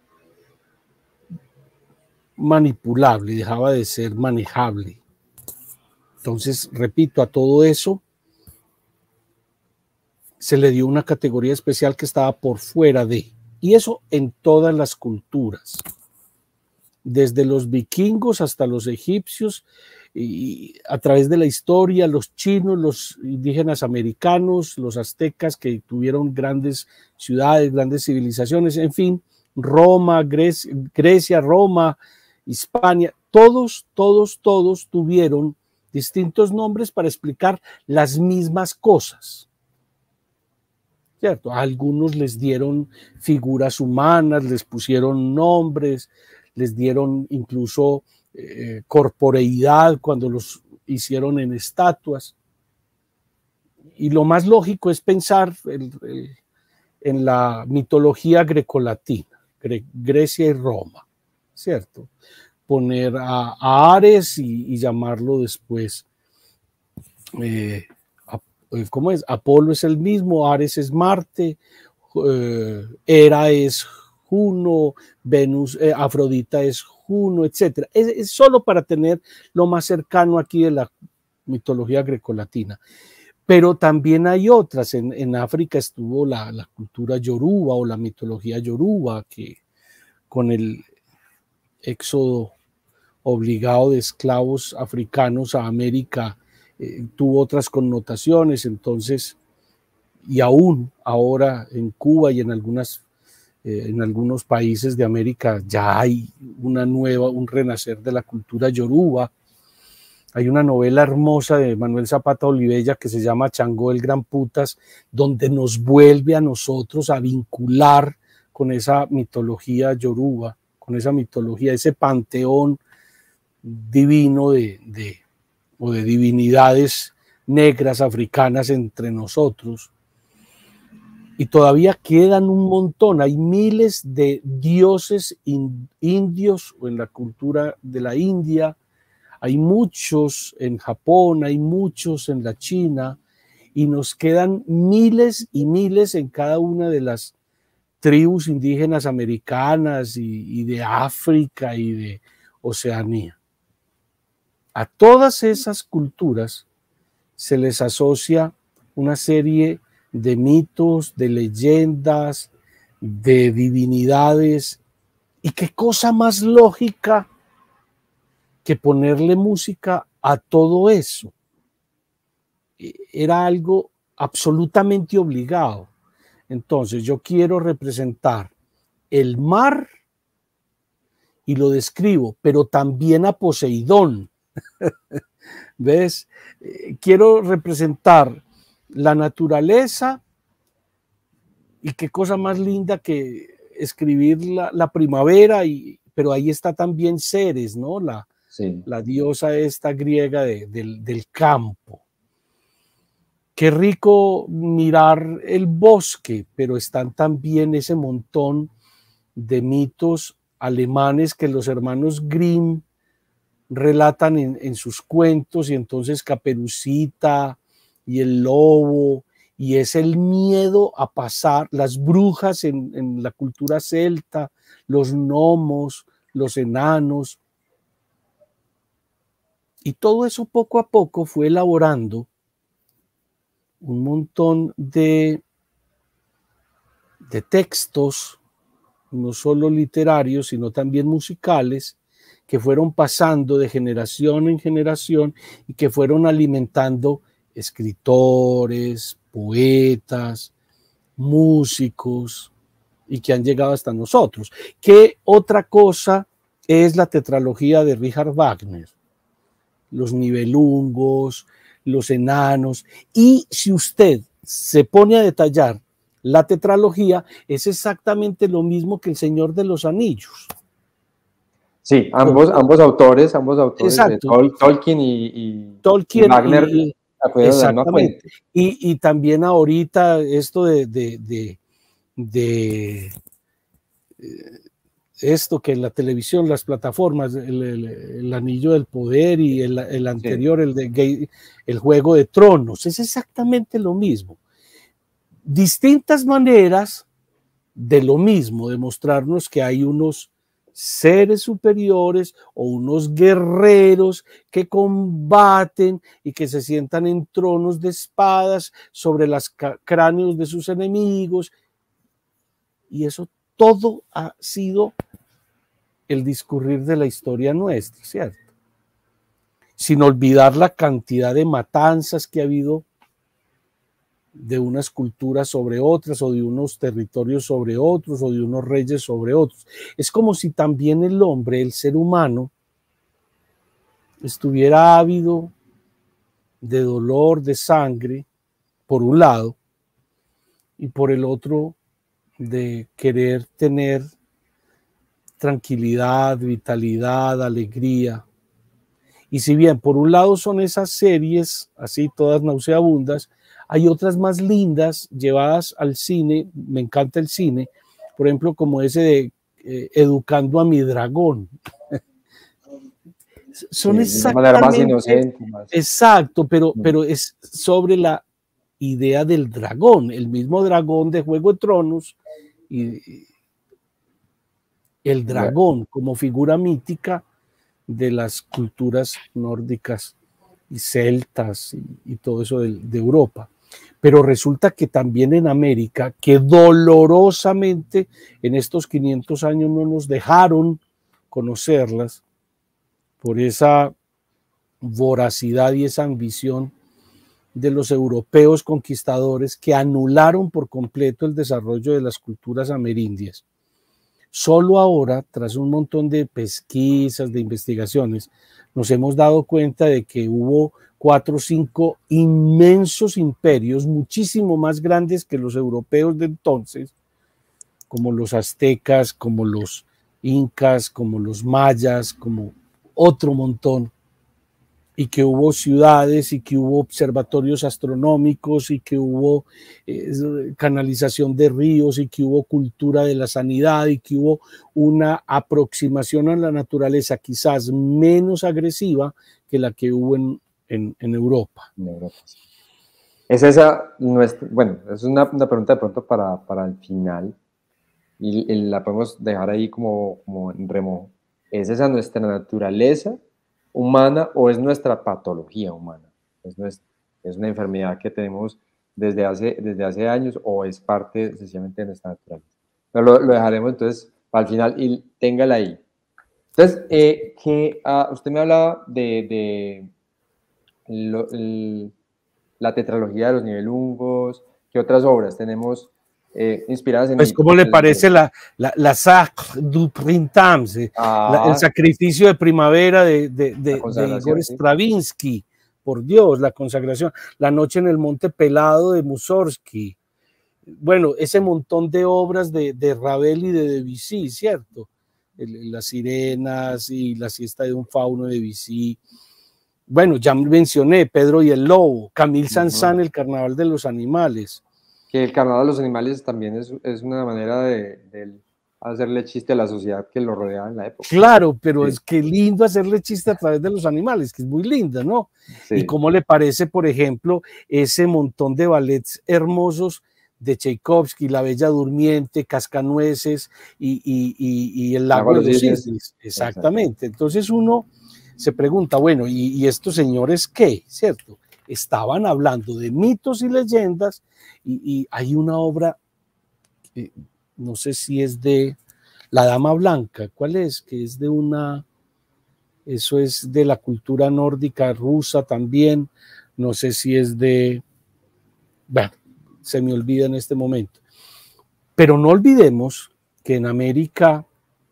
manipulable, dejaba de ser manejable. Entonces, repito, a todo eso se le dio una categoría especial que estaba por fuera de, y eso en todas las culturas, desde los vikingos hasta los egipcios, y a través de la historia, los chinos, los indígenas americanos, los aztecas que tuvieron grandes ciudades, grandes civilizaciones, en fin, Roma, Grecia, Grecia, Roma, Hispania, todos, todos, todos tuvieron distintos nombres para explicar las mismas cosas. ¿Cierto? A algunos les dieron figuras humanas, les pusieron nombres, les dieron incluso eh, corporeidad cuando los hicieron en estatuas. Y lo más lógico es pensar el, el, en la mitología grecolatina, Gre Grecia y Roma, ¿cierto? Poner a, a Ares y, y llamarlo después eh, ¿cómo es? Apolo es el mismo, Ares es Marte, eh, Hera es Juno, Venus, eh, Afrodita es Juno, etcétera. Es, es solo para tener lo más cercano aquí de la mitología grecolatina. Pero también hay otras. En, en África estuvo la, la cultura yoruba o la mitología yoruba, que con el éxodo obligado de esclavos africanos a América eh, tuvo otras connotaciones. Entonces, y aún ahora en Cuba y en algunas eh, en algunos países de América ya hay una nueva, un renacer de la cultura yoruba. Hay una novela hermosa de Manuel Zapata Olivella que se llama Changó el Gran Putas, donde nos vuelve a nosotros a vincular con esa mitología yoruba, con esa mitología, ese panteón divino de, de, o de divinidades negras africanas entre nosotros. Y todavía quedan un montón, hay miles de dioses in, indios o en la cultura de la India, hay muchos en Japón, hay muchos en la China, y nos quedan miles y miles en cada una de las tribus indígenas americanas y, y de África y de Oceanía. A todas esas culturas se les asocia una serie de mitos, de leyendas, de divinidades, y qué cosa más lógica que ponerle música a todo eso. Era algo absolutamente obligado. Entonces yo quiero representar el mar y lo describo, pero también a Poseidón. ¿Ves? Quiero representar la naturaleza, y qué cosa más linda que escribir la, la primavera, y, pero ahí está también Ceres, ¿no? La, sí. la diosa esta griega de, del, del campo. Qué rico mirar el bosque, pero están también ese montón de mitos alemanes que los hermanos Grimm relatan en, en sus cuentos, y entonces Caperucita y el lobo, y es el miedo a pasar, las brujas en, en la cultura celta, los gnomos, los enanos, y todo eso poco a poco fue elaborando un montón de, de textos, no solo literarios, sino también musicales, que fueron pasando de generación en generación y que fueron alimentando escritores, poetas, músicos, y que han llegado hasta nosotros. ¿Qué otra cosa es la tetralogía de Richard Wagner? Los Nibelungos, los enanos, y si usted se pone a detallar la tetralogía, es exactamente lo mismo que El Señor de los Anillos. Sí, ambos, ambos autores, ambos autores, de Tol, Tolkien y, y, Tolkien y Wagner, y, exactamente. Y, y también ahorita esto de, de, de, de esto que en la televisión, las plataformas, el, el, el Anillo del Poder, y el, el anterior, sí. el de el Juego de Tronos, es exactamente lo mismo. Distintas maneras de lo mismo, de mostrarnos que hay unos seres superiores o unos guerreros que combaten y que se sientan en tronos de espadas sobre los cráneos de sus enemigos, y eso todo ha sido el discurrir de la historia nuestra, ¿cierto? Sin olvidar la cantidad de matanzas que ha habido de unas culturas sobre otras, o de unos territorios sobre otros, o de unos reyes sobre otros. Es como si también el hombre, el ser humano, estuviera ávido de dolor, de sangre, por un lado, y por el otro de querer tener tranquilidad, vitalidad, alegría. Y si bien por un lado son esas series así todas nauseabundas, hay otras más lindas llevadas al cine. Me encanta el cine, por ejemplo, como ese de eh, Educando a mi dragón. Son sí, exactamente, de manera más inocente, más... exacto, pero, pero es sobre la idea del dragón, el mismo dragón de Juego de Tronos, y el dragón como figura mítica de las culturas nórdicas y celtas y, y todo eso de, de Europa. Pero resulta que también en América, que dolorosamente en estos quinientos años no nos dejaron conocerlas por esa voracidad y esa ambición de los europeos conquistadores que anularon por completo el desarrollo de las culturas amerindias. Solo ahora, tras un montón de pesquisas, de investigaciones, nos hemos dado cuenta de que hubo cuatro o cinco inmensos imperios, muchísimo más grandes que los europeos de entonces, como los aztecas, como los incas, como los mayas, como otro montón, y que hubo ciudades y que hubo observatorios astronómicos y que hubo eh, canalización de ríos y que hubo cultura de la sanidad y que hubo una aproximación a la naturaleza quizás menos agresiva que la que hubo en, en, en Europa. En Europa. Es esa nuestra, bueno, es una, una pregunta de pronto para, para el final y, y la podemos dejar ahí como, como en remojo. ¿Es esa nuestra naturaleza humana o es nuestra patología humana? ¿Es, nuestra, es una enfermedad que tenemos desde hace, desde hace años o es parte sencillamente de nuestra naturaleza? Pero lo, lo dejaremos entonces para el final y téngala ahí. Entonces, eh, que, uh, usted me hablaba de, de lo, el, la tetralogía de los Nibelungos. ¿Qué otras obras tenemos eh, inspiradas en... Pues, ¿cómo le parece la, la, la Sacre du Printemps, ah, el sacrificio de primavera de, de, de, de Igor Stravinsky? ¿Sí? Por Dios, la consagración. La noche en el monte pelado de Mussorgsky. Bueno, ese montón de obras de, de Ravel y de Debussy, ¿cierto? El, las sirenas y la siesta de un fauno de Debussy. Bueno, ya mencioné Pedro y el Lobo, Camille Saint-Saëns, uh-huh. El carnaval de los animales. Que el carnaval de los animales también es, es una manera de, de hacerle chiste a la sociedad que lo rodeaba en la época. Claro, pero sí. Es que lindo hacerle chiste a través de los animales, que es muy linda, ¿no? Sí. Y cómo le parece, por ejemplo, ese montón de ballets hermosos de Tchaikovsky, La Bella Durmiente, Cascanueces y, y, y, y El Lago de los Cisnes. Exactamente. Entonces uno se pregunta, bueno, ¿y, y estos señores qué? ¿Cierto? Estaban hablando de mitos y leyendas y, y hay una obra, eh, no sé si es de La Dama Blanca, ¿cuál es? Que es de una, eso es de la cultura nórdica rusa también, no sé si es de, bueno, se me olvida en este momento. Pero no olvidemos que en América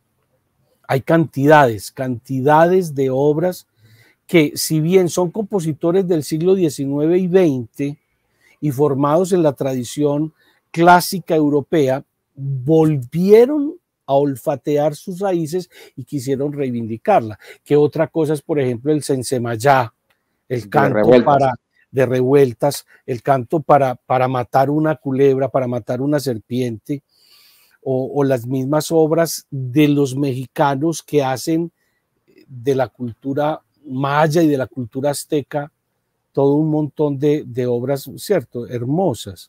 hay cantidades, cantidades de obras que, si bien son compositores del siglo diecinueve y veinte y formados en la tradición clásica europea, volvieron a olfatear sus raíces y quisieron reivindicarla. Que otra cosa es, por ejemplo, el Sensemayá, el canto de para, de revueltas, el canto para, para matar una culebra, para matar una serpiente, o, o las mismas obras de los mexicanos que hacen de la cultura maya y de la cultura azteca todo un montón de, de obras, ¿cierto?, hermosas.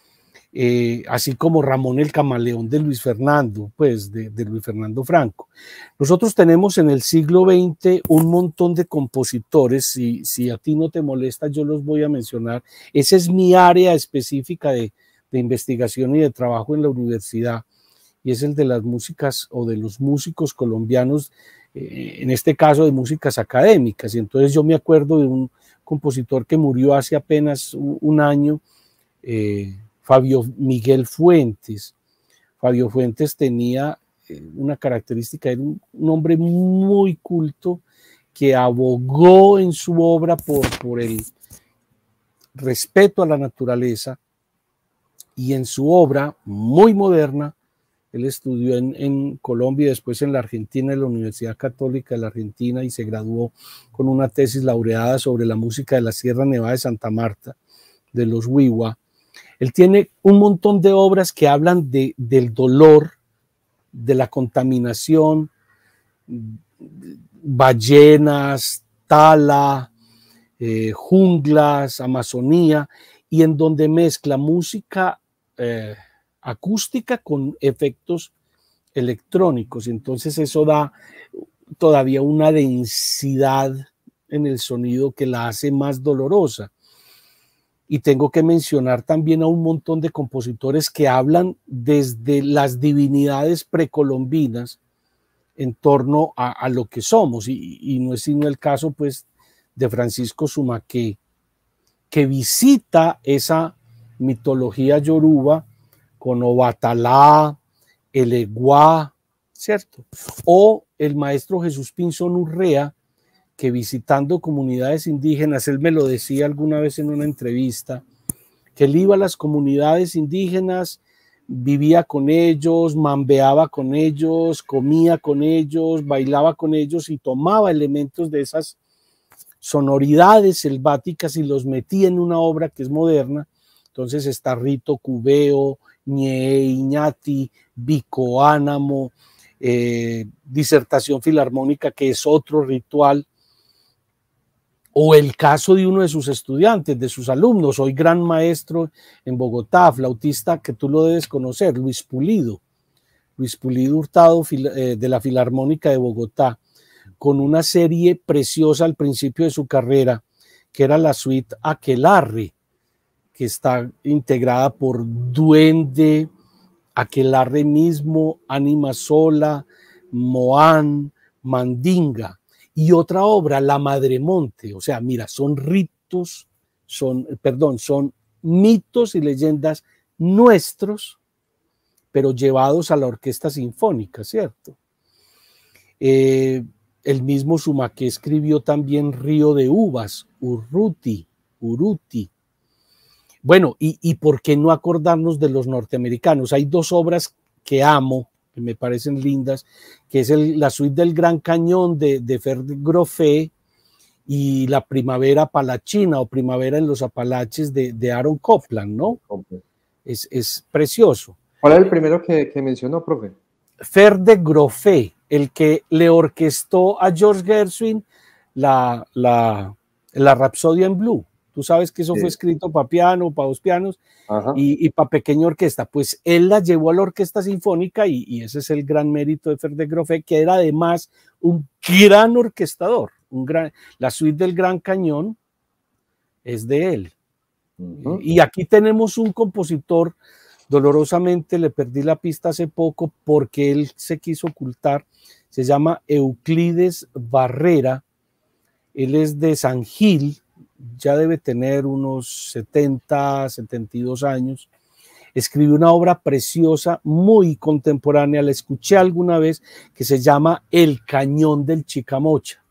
Eh, así como Ramón el Camaleón de Luis Fernando, pues de, de Luis Fernando Franco. Nosotros tenemos en el siglo veinte un montón de compositores, si, si a ti no te molesta yo los voy a mencionar, esa es mi área específica de, de investigación y de trabajo en la universidad, y es el de las músicas o de los músicos colombianos, eh, en este caso de músicas académicas, y entonces yo me acuerdo de un compositor que murió hace apenas un, un año, eh, Fabio Miguel Fuentes. Fabio Fuentes tenía eh, una característica, era un, un hombre muy culto que abogó en su obra por, por el respeto a la naturaleza, y en su obra muy moderna, él estudió en, en Colombia y después en la Argentina, en la Universidad Católica de la Argentina, y se graduó con una tesis laureada sobre la música de la Sierra Nevada de Santa Marta, de los Wiwa. Él tiene un montón de obras que hablan de, del dolor, de la contaminación, ballenas, tala, eh, junglas, Amazonía, y en donde mezcla música eh, acústica con efectos electrónicos. Entonces eso da todavía una densidad en el sonido que la hace más dolorosa. Y tengo que mencionar también a un montón de compositores que hablan desde las divinidades precolombinas en torno a, a lo que somos, y, y no es sino el caso pues de Francisco Sumaqué, que visita esa mitología yoruba con Obatalá, el Eguá, ¿cierto? O el maestro Jesús Pinzón Urrea, que visitando comunidades indígenas, él me lo decía alguna vez en una entrevista, que él iba a las comunidades indígenas, vivía con ellos, mambeaba con ellos, comía con ellos, bailaba con ellos y tomaba elementos de esas sonoridades selváticas y los metía en una obra que es moderna. Entonces está Rito Cubeo, Ñe Iñati, Vico Ánamo, eh, Disertación Filarmónica, que es otro ritual, o el caso de uno de sus estudiantes, de sus alumnos, hoy gran maestro en Bogotá, flautista que tú lo debes conocer, Luis Pulido, Luis Pulido Hurtado de la Filarmónica de Bogotá, con una serie preciosa al principio de su carrera, que era la suite Aquelarre, que está integrada por Duende, Aquelarre mismo, Ánima Sola, Moán, Mandinga, y otra obra, La Madremonte. O sea, mira, son ritos, son, perdón, son mitos y leyendas nuestros, pero llevados a la orquesta sinfónica, ¿cierto? Eh, el mismo Sumaqué escribió también Río de Uvas, Urruti, Uruti. Bueno, y, y por qué no acordarnos de los norteamericanos. Hay dos obras que amo, que me parecen lindas, que es el, la suite del Gran Cañón de, de Ferde Groffé y la Primavera Apalachina o Primavera en los Apalaches de, de Aaron Copland, ¿no? Okay. Es, es precioso. ¿Cuál es el primero que, que mencionó, profe? Ferde Groffé, el que le orquestó a George Gershwin la, la, la Rapsodia en Blue. Tú sabes que eso sí. Fue escrito para piano, para dos pianos y, y para pequeña orquesta. Pues él la llevó a la orquesta sinfónica y, y ese es el gran mérito de Ferde Groffé, que era además un gran orquestador. Un gran, la suite del Gran Cañón es de él. Uh-huh. Y aquí tenemos un compositor, dolorosamente le perdí la pista hace poco porque él se quiso ocultar, se llama Euclides Barrera, él es de San Gil, ya debe tener unos setenta, setenta y dos años, escribió una obra preciosa, muy contemporánea, la escuché alguna vez, que se llama El Cañón del Chicamocha.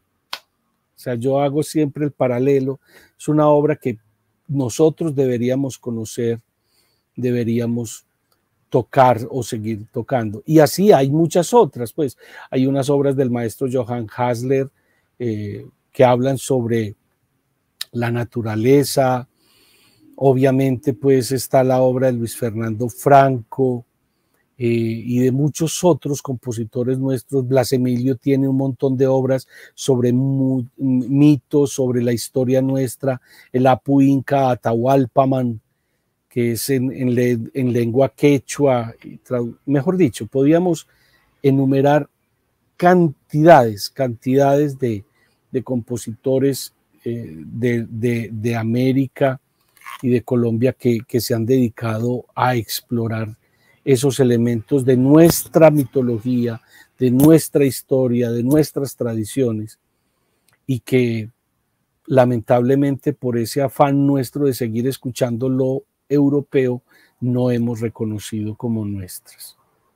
O sea, yo hago siempre el paralelo, es una obra que nosotros deberíamos conocer, deberíamos tocar o seguir tocando. Y así hay muchas otras, pues hay unas obras del maestro Johann Hasler eh, que hablan sobre la naturaleza. Obviamente pues está la obra de Luis Fernando Franco eh, y de muchos otros compositores nuestros. Blas Emilio tiene un montón de obras sobre mitos, sobre la historia nuestra, el Apu Inca Atahualpaman, que es en, en, le, en lengua quechua, mejor dicho, podíamos enumerar cantidades, cantidades de, de compositores eh, de, de, de América y de Colombia que, que se han dedicado a explorar esos elementos de nuestra mitología, de nuestra historia, de nuestras tradiciones, y que lamentablemente por ese afán nuestro de seguir escuchando lo europeo no hemos reconocido como nuestras.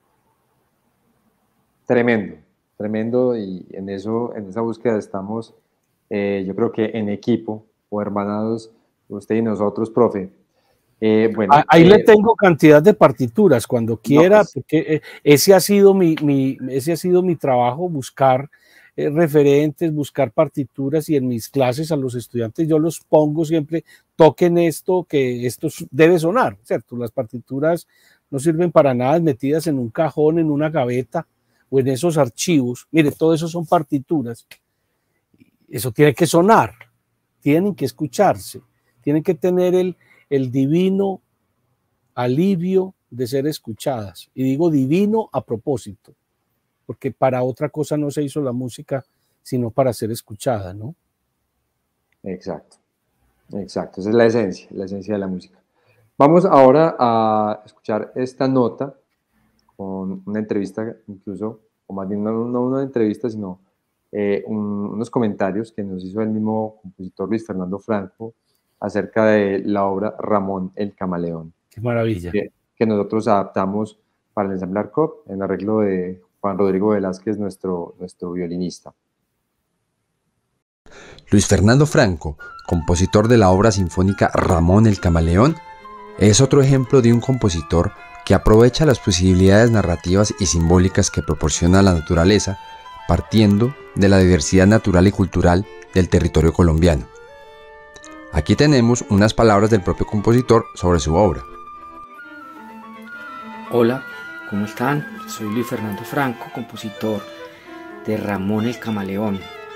Tremendo, tremendo, y en eso, en esa búsqueda estamos, eh, yo creo que en equipo o hermanados, usted y nosotros, profe. Eh, bueno, ahí eh, le tengo cantidad de partituras cuando quiera, no, pues, porque ese ha sido mi, mi, ese ha sido mi trabajo, buscar eh, referentes, buscar partituras, y en mis clases a los estudiantes yo los pongo siempre, toquen esto, que esto debe sonar, ¿cierto? Las partituras no sirven para nada metidas en un cajón, en una gaveta o en esos archivos. Mire, todo eso son partituras. Eso tiene que sonar, tienen que escucharse, tienen que tener el el divino alivio de ser escuchadas. Y digo divino a propósito, porque para otra cosa no se hizo la música, sino para ser escuchada, ¿no? Exacto, exacto, esa es la esencia, la esencia de la música. Vamos ahora a escuchar esta nota con una entrevista, incluso, o más bien no, no una entrevista, sino eh, un, unos comentarios que nos hizo el mismo compositor Luis Fernando Franco acerca de la obra Ramón el Camaleón. Qué maravilla. Que, que nosotros adaptamos para el Ensamble Arcop en arreglo de Juan Rodrigo Velázquez, nuestro, nuestro violinista. Luis Fernando Franco, compositor de la obra sinfónica Ramón el Camaleón, es otro ejemplo de un compositor que aprovecha las posibilidades narrativas y simbólicas que proporciona la naturaleza, partiendo de la diversidad natural y cultural del territorio colombiano. Aquí tenemos unas palabras del propio compositor sobre su obra. Hola, ¿cómo están? Soy Luis Fernando Franco, compositor de Ramón el Camaleón.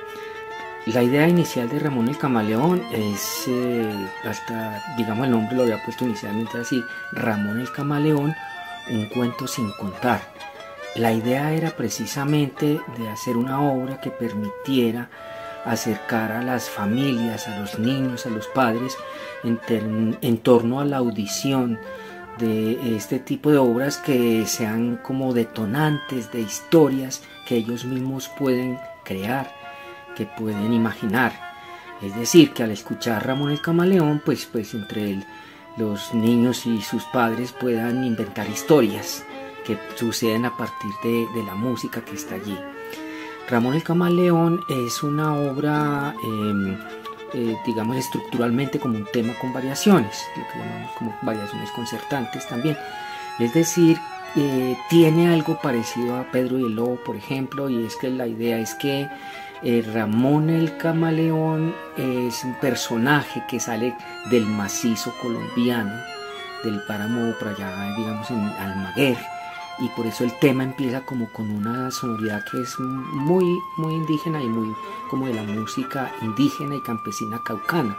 La idea inicial de Ramón el Camaleón es, eh, hasta, digamos, el nombre lo había puesto inicialmente así, Ramón el Camaleón, un cuento sin contar. La idea era precisamente de hacer una obra que permitiera acercar a las familias, a los niños, a los padres, en, ter- en torno a la audición de este tipo de obras que sean como detonantes de historias que ellos mismos pueden crear, que pueden imaginar. Es decir, que al escuchar Ramón el Camaleón, pues, pues entre el, los niños y sus padres puedan inventar historias que suceden a partir de, de la música que está allí. Ramón el Camaleón es una obra, eh, eh, digamos, estructuralmente como un tema con variaciones, lo que llamamos como variaciones concertantes también. Es decir, eh, tiene algo parecido a Pedro y el Lobo, por ejemplo, y es que la idea es que Eh, Ramón el Camaleón es un personaje que sale del macizo colombiano, del páramo por allá, digamos, en Almaguer, y por eso el tema empieza como con una sonoridad que es muy, muy indígena y muy como de la música indígena y campesina caucana.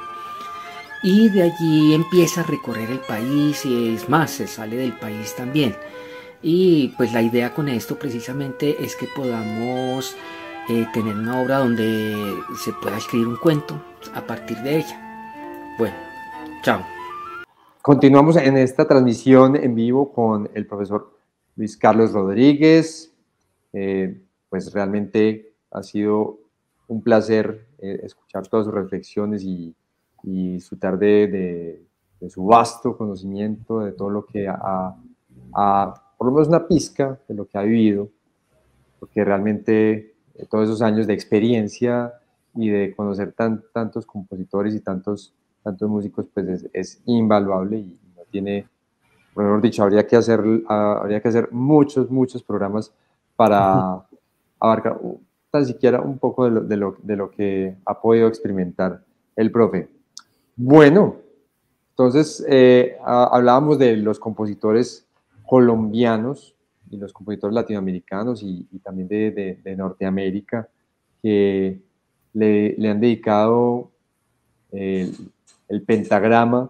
Y de allí empieza a recorrer el país, y es más, se sale del país también. Y pues la idea con esto precisamente es que podamos Eh, tener una obra donde se pueda escribir un cuento a partir de ella. Bueno, chao. Continuamos en esta transmisión en vivo con el profesor Luis Carlos Rodríguez. Eh, pues realmente ha sido un placer eh, escuchar todas sus reflexiones y, y disfrutar de, de, de su vasto conocimiento, de todo lo que ha, ha, por lo menos una pizca de lo que ha vivido, porque realmente todos esos años de experiencia y de conocer tan, tantos compositores y tantos, tantos músicos, pues es, es invaluable y no tiene, por mejor dicho, habría que hacer, habría que hacer muchos, muchos programas para abarcar tan siquiera un poco de lo, de lo, de lo que ha podido experimentar el profe. Bueno, entonces eh, hablábamos de los compositores colombianos y los compositores latinoamericanos y, y también de, de, de Norteamérica que le, le han dedicado el, el pentagrama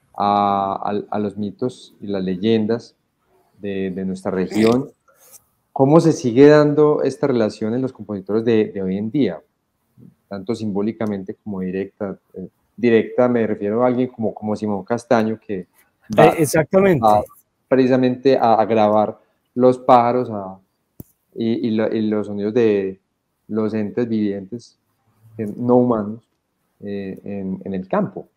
a, a, a los mitos y las leyendas de, de nuestra región. ¿Cómo se sigue dando esta relación en los compositores de, de hoy en día? Tanto simbólicamente como directa. Eh, directa me refiero a alguien como, como Simón Castaño, que va eh, exactamente. A, precisamente a, a grabar los pájaros a, y, y, lo, y los sonidos de los entes vivientes eh, no humanos eh, en, en el campo.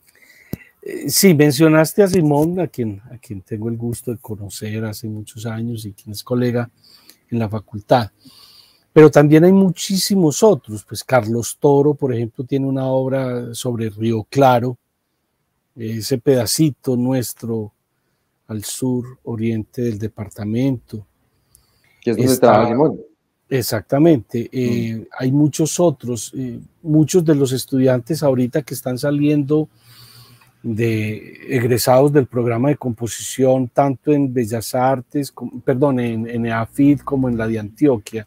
Sí, mencionaste a Simón, a quien, a quien tengo el gusto de conocer hace muchos años y quien es colega en la facultad. Pero también hay muchísimos otros. Pues Carlos Toro, por ejemplo, tiene una obra sobre Río Claro, ese pedacito nuestro al sur oriente del departamento. Que es donde Está, trabaja Simón. Exactamente. Eh, mm. Hay muchos otros, eh, muchos de los estudiantes ahorita que están saliendo de egresados del programa de composición, tanto en Bellas Artes, como, perdón, en, en E A F I D como en la de Antioquia.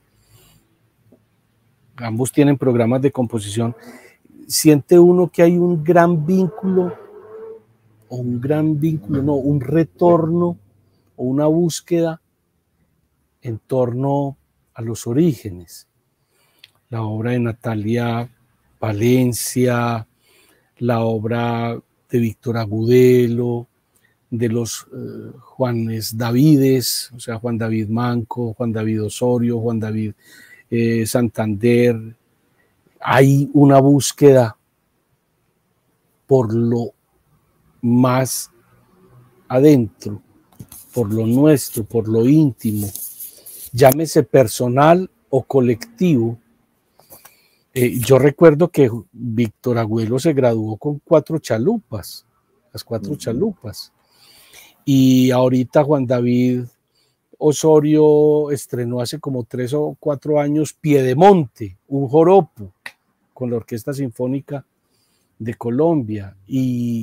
Ambos tienen programas de composición. Siente uno que hay un gran vínculo o un gran vínculo, no, un retorno o una búsqueda en torno a los orígenes. La obra de Natalia Valencia, la obra de Víctor Agudelo, de los eh, Juanes Davides, o sea, Juan David Manco, Juan David Osorio, Juan David eh, Santander. Hay una búsqueda por lo más adentro, por lo nuestro, por lo íntimo, llámese personal o colectivo. Eh, yo recuerdo que Víctor Agudelo se graduó con cuatro chalupas, las cuatro uh-huh. chalupas. Y ahorita Juan David Osorio estrenó hace como tres o cuatro años Piedemonte, un joropo, con la Orquesta Sinfónica de Colombia. Y,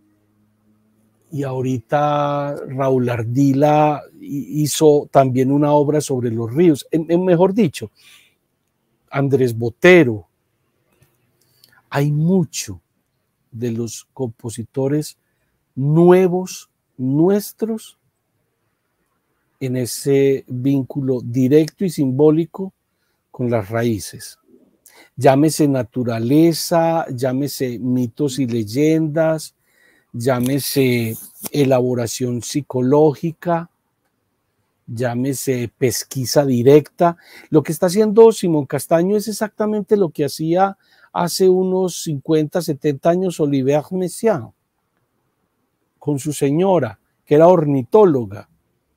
y ahorita Raúl Ardila hizo también una obra sobre los ríos. En, en, mejor dicho, Andrés Botero. Hay mucho de los compositores nuevos, nuestros, en ese vínculo directo y simbólico con las raíces. Llámese naturaleza, llámese mitos y leyendas, llámese elaboración psicológica, llámese pesquisa directa. Lo que está haciendo Simón Castaño es exactamente lo que hacía hace unos cincuenta, setenta años Olivier Messiaen con su señora, que era ornitóloga.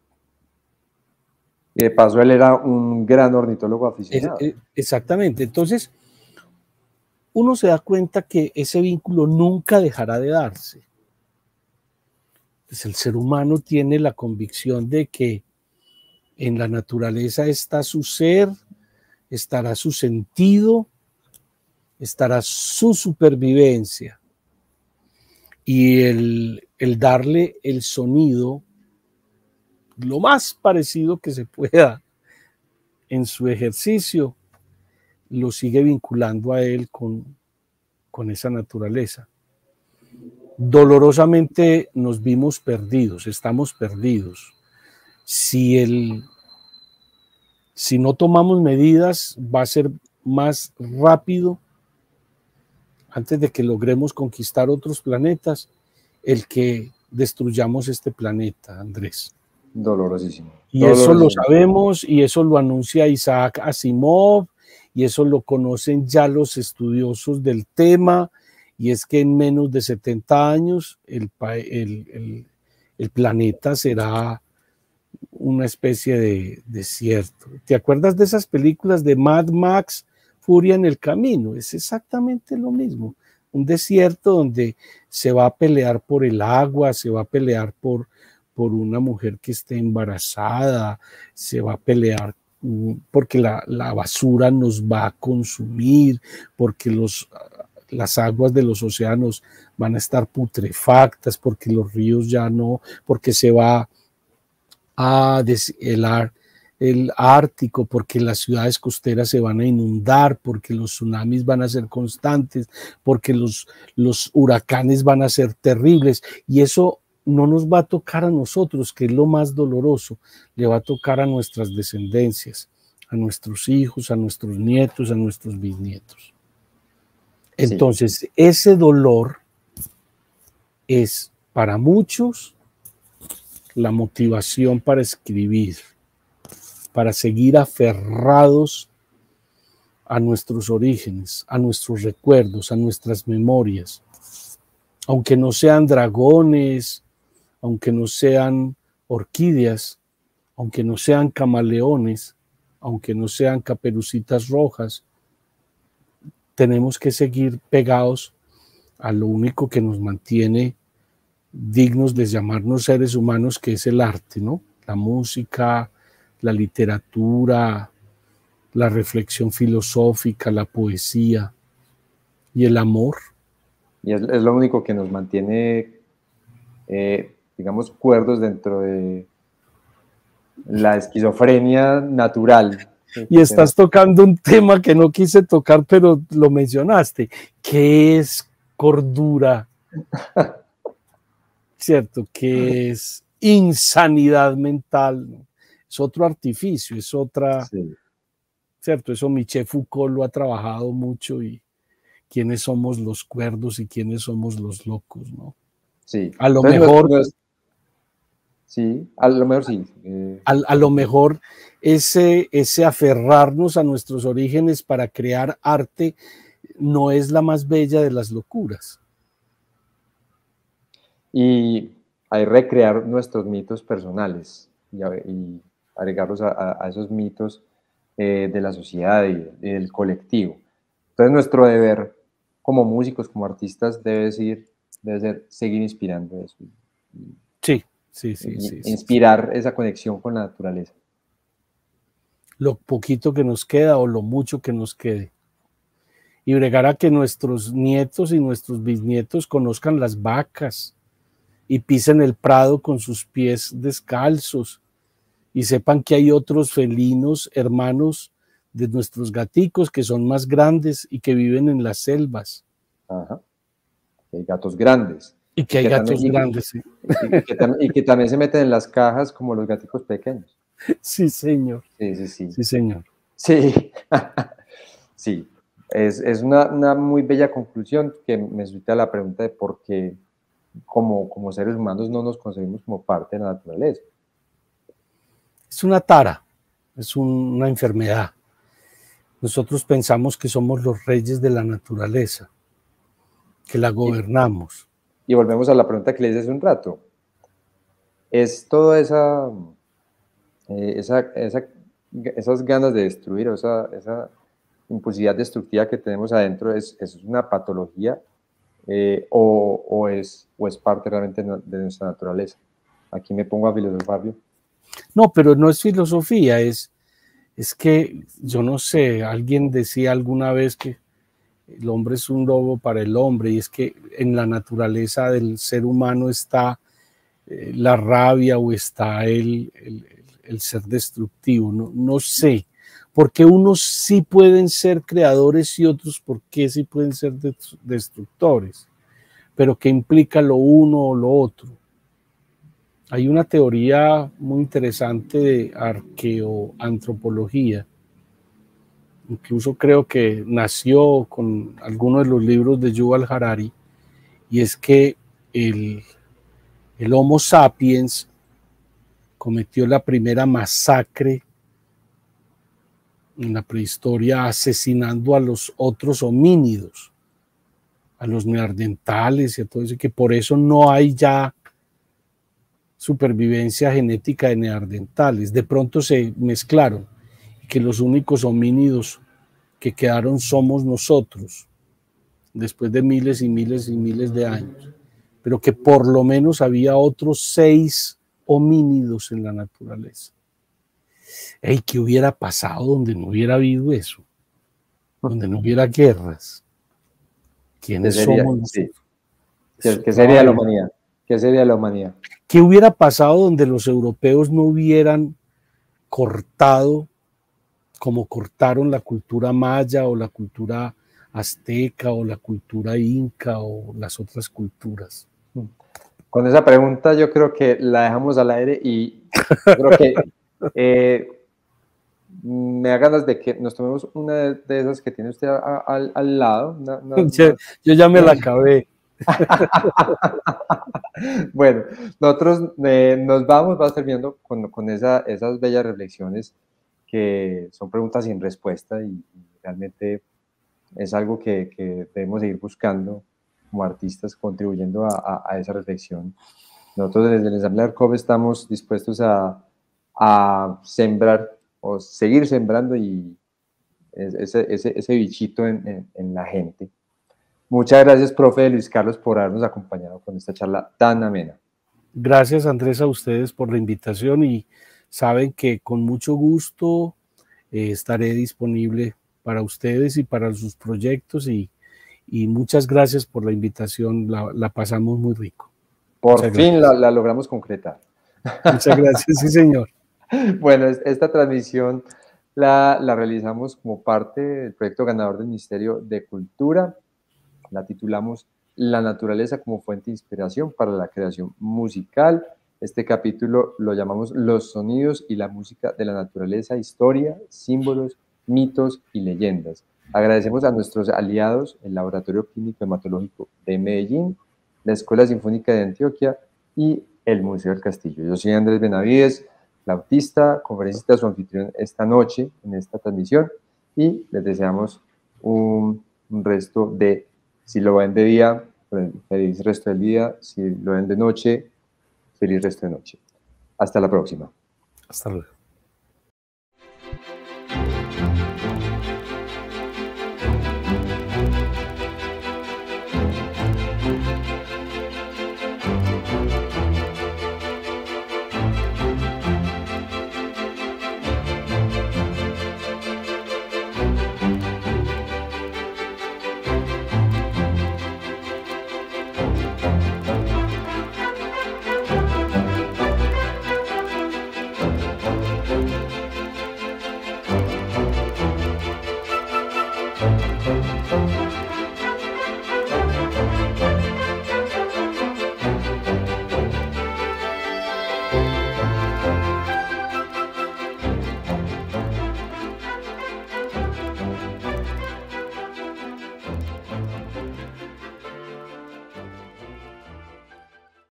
Y de paso él era un gran ornitólogo aficionado. Es, es, exactamente. Entonces, uno se da cuenta que ese vínculo nunca dejará de darse. Pues el ser humano tiene la convicción de que en la naturaleza está su ser, estará su sentido, estará su supervivencia. Y el, el darle el sonido lo más parecido que se pueda en su ejercicio, lo sigue vinculando a él con, con esa naturaleza. Dolorosamente nos vimos perdidos, estamos perdidos. Si, el, si no tomamos medidas, va a ser más rápido, antes de que logremos conquistar otros planetas, el que destruyamos este planeta, Andrés. Dolorosísimo. Y Dolorosísimo. Eso lo sabemos, y eso lo anuncia Isaac Asimov, y eso lo conocen ya los estudiosos del tema, y es que en menos de setenta años el, el, el, el planeta será una especie de desierto. ¿Te acuerdas de esas películas de Mad Max, Furia en el Camino? Es exactamente lo mismo. Un desierto donde se va a pelear por el agua, se va a pelear por, por una mujer que esté embarazada, se va a pelear porque la, la basura nos va a consumir, porque los, las aguas de los océanos van a estar putrefactas, porque los ríos ya no, porque se va a deshelar el Ártico, porque las ciudades costeras se van a inundar, porque los tsunamis van a ser constantes, porque los, los huracanes van a ser terribles, y eso no nos va a tocar a nosotros, que es lo más doloroso, le va a tocar a nuestras descendencias, a nuestros hijos, a nuestros nietos, a nuestros bisnietos. Entonces, sí. Ese dolor es para muchos la motivación para escribir, para seguir aferrados a nuestros orígenes, a nuestros recuerdos, a nuestras memorias, aunque no sean dragones, aunque no sean orquídeas, aunque no sean camaleones, aunque no sean caperucitas rojas, tenemos que seguir pegados a lo único que nos mantiene dignos de llamarnos seres humanos, que es el arte, ¿no? La música, la literatura, la reflexión filosófica, la poesía y el amor. Y es, es lo único que nos mantiene, eh, digamos, cuerdos dentro de la esquizofrenia natural. Y estás tocando un tema que no quise tocar, pero lo mencionaste. ¿Qué es cordura? cierto, que es insanidad mental, ¿no? Es otro artificio, es otra, Sí. cierto, eso Michel Foucault lo ha trabajado mucho, y quiénes somos los cuerdos y quiénes somos los locos, ¿no? Sí. A lo Entonces, no es- mejor, no es- sí, a lo mejor sí. eh, a, a lo mejor ese, ese aferrarnos a nuestros orígenes para crear arte no es la más bella de las locuras. y hay recrear nuestros mitos personales y, a- y agregarlos a, a- a esos mitos eh, de la sociedad y, y del colectivo. Entonces nuestro deber como músicos, como artistas, debe ser, debe ser seguir inspirando eso Sí, sí, sí, y, sí, e sí, sí. inspirar esa conexión con la naturaleza. Lo poquito que nos queda o lo mucho que nos quede. Y bregar a que nuestros nietos y nuestros bisnietos conozcan las vacas y pisen el prado con sus pies descalzos y sepan que hay otros felinos hermanos de nuestros gaticos que son más grandes y que viven en las selvas, Ajá. Hay gatos grandes y y que hay que, también, gatos y, que, grandes. Sí, y- y que tam- y que también se meten en las cajas como los gaticos pequeños. sí, señor. Sí, sí, sí. Sí, señor. Sí, sí. Es, es una, una muy bella conclusión que me suscita la pregunta de por qué como, como seres humanos no nos concebimos como parte de la naturaleza. Es una tara, es un, una enfermedad. Nosotros pensamos que somos los reyes de la naturaleza, que la Y, gobernamos. y volvemos a la pregunta que le hice hace un rato. Es toda esa, eh, esa, esa, esas ganas de destruir, o esa, esa impulsividad destructiva que tenemos adentro, ¿es, es una patología eh, o, o, es, o es parte realmente de nuestra naturaleza? Aquí me pongo a filosofar. No, pero no es filosofía, es, es que, yo no sé, alguien decía alguna vez que el hombre es un lobo para el hombre, y es que en la naturaleza del ser humano está eh, la rabia o está el, el, el ser destructivo, no, no sé, porque unos sí pueden ser creadores y otros por qué sí pueden ser destructores, pero ¿qué implica lo uno o lo otro? Hay una teoría muy interesante de arqueoantropología, incluso creo que nació con algunos de los libros de Yuval Harari, y es que el, el Homo sapiens cometió la primera masacre en la prehistoria asesinando a los otros homínidos, a los neandertales y a todo eso, que por eso no hay ya supervivencia genética de neandertales. De pronto se mezclaron, que los únicos homínidos que quedaron somos nosotros, después de miles y miles y miles de años, pero que por lo menos había otros seis homínidos en la naturaleza. Hey, ¿qué hubiera pasado donde no hubiera habido eso? Donde no hubiera guerras. ¿Quiénes ¿Qué sería? somos Sí. nosotros? ¿Qué, ¿Qué sería la humanidad? ¿Qué sería la humanidad? ¿Qué hubiera pasado donde los europeos no hubieran cortado como cortaron la cultura maya o la cultura azteca o la cultura inca o las otras culturas? Con esa pregunta yo creo que la dejamos al aire y creo que eh, me da ganas de que nos tomemos una de esas que tiene usted a, a, al, al lado. Una, una, yo, yo ya me la acabé. Bueno, nosotros eh, nos vamos, vamos terminando con, con esa, esas bellas reflexiones que son preguntas sin respuesta y, y realmente es algo que, que debemos seguir buscando como artistas, contribuyendo a, a, a esa reflexión. Nosotros desde el Ensamble Arcov estamos dispuestos a, a sembrar o seguir sembrando y ese, ese, ese bichito en, en, en la gente. Muchas gracias, profe Luis Carlos, por habernos acompañado con esta charla tan amena. Gracias, Andrés, a ustedes por la invitación, y saben que con mucho gusto eh, estaré disponible para ustedes y para sus proyectos, y, y muchas gracias por la invitación, la, la pasamos muy rico. Por muchas fin la, la logramos concretar. Muchas gracias, sí señor. Bueno, esta transmisión la, la realizamos como parte del proyecto ganador del Ministerio de Cultura, la titulamos la naturaleza como fuente de inspiración para la creación musical. Este capítulo lo llamamos Los sonidos y la música de la naturaleza, historia, símbolos, mitos y leyendas. Agradecemos a nuestros aliados, el Laboratorio Clínico Hematológico de Medellín, la Escuela Sinfónica de Antioquia y el Museo del Castillo. Yo soy Andrés Benavides, flautista, conferencista, su anfitrión esta noche en esta transmisión, y les deseamos un, un resto de, si lo ven de día, feliz resto del día, si lo ven de noche, feliz resto de noche. Hasta la próxima. Hasta luego.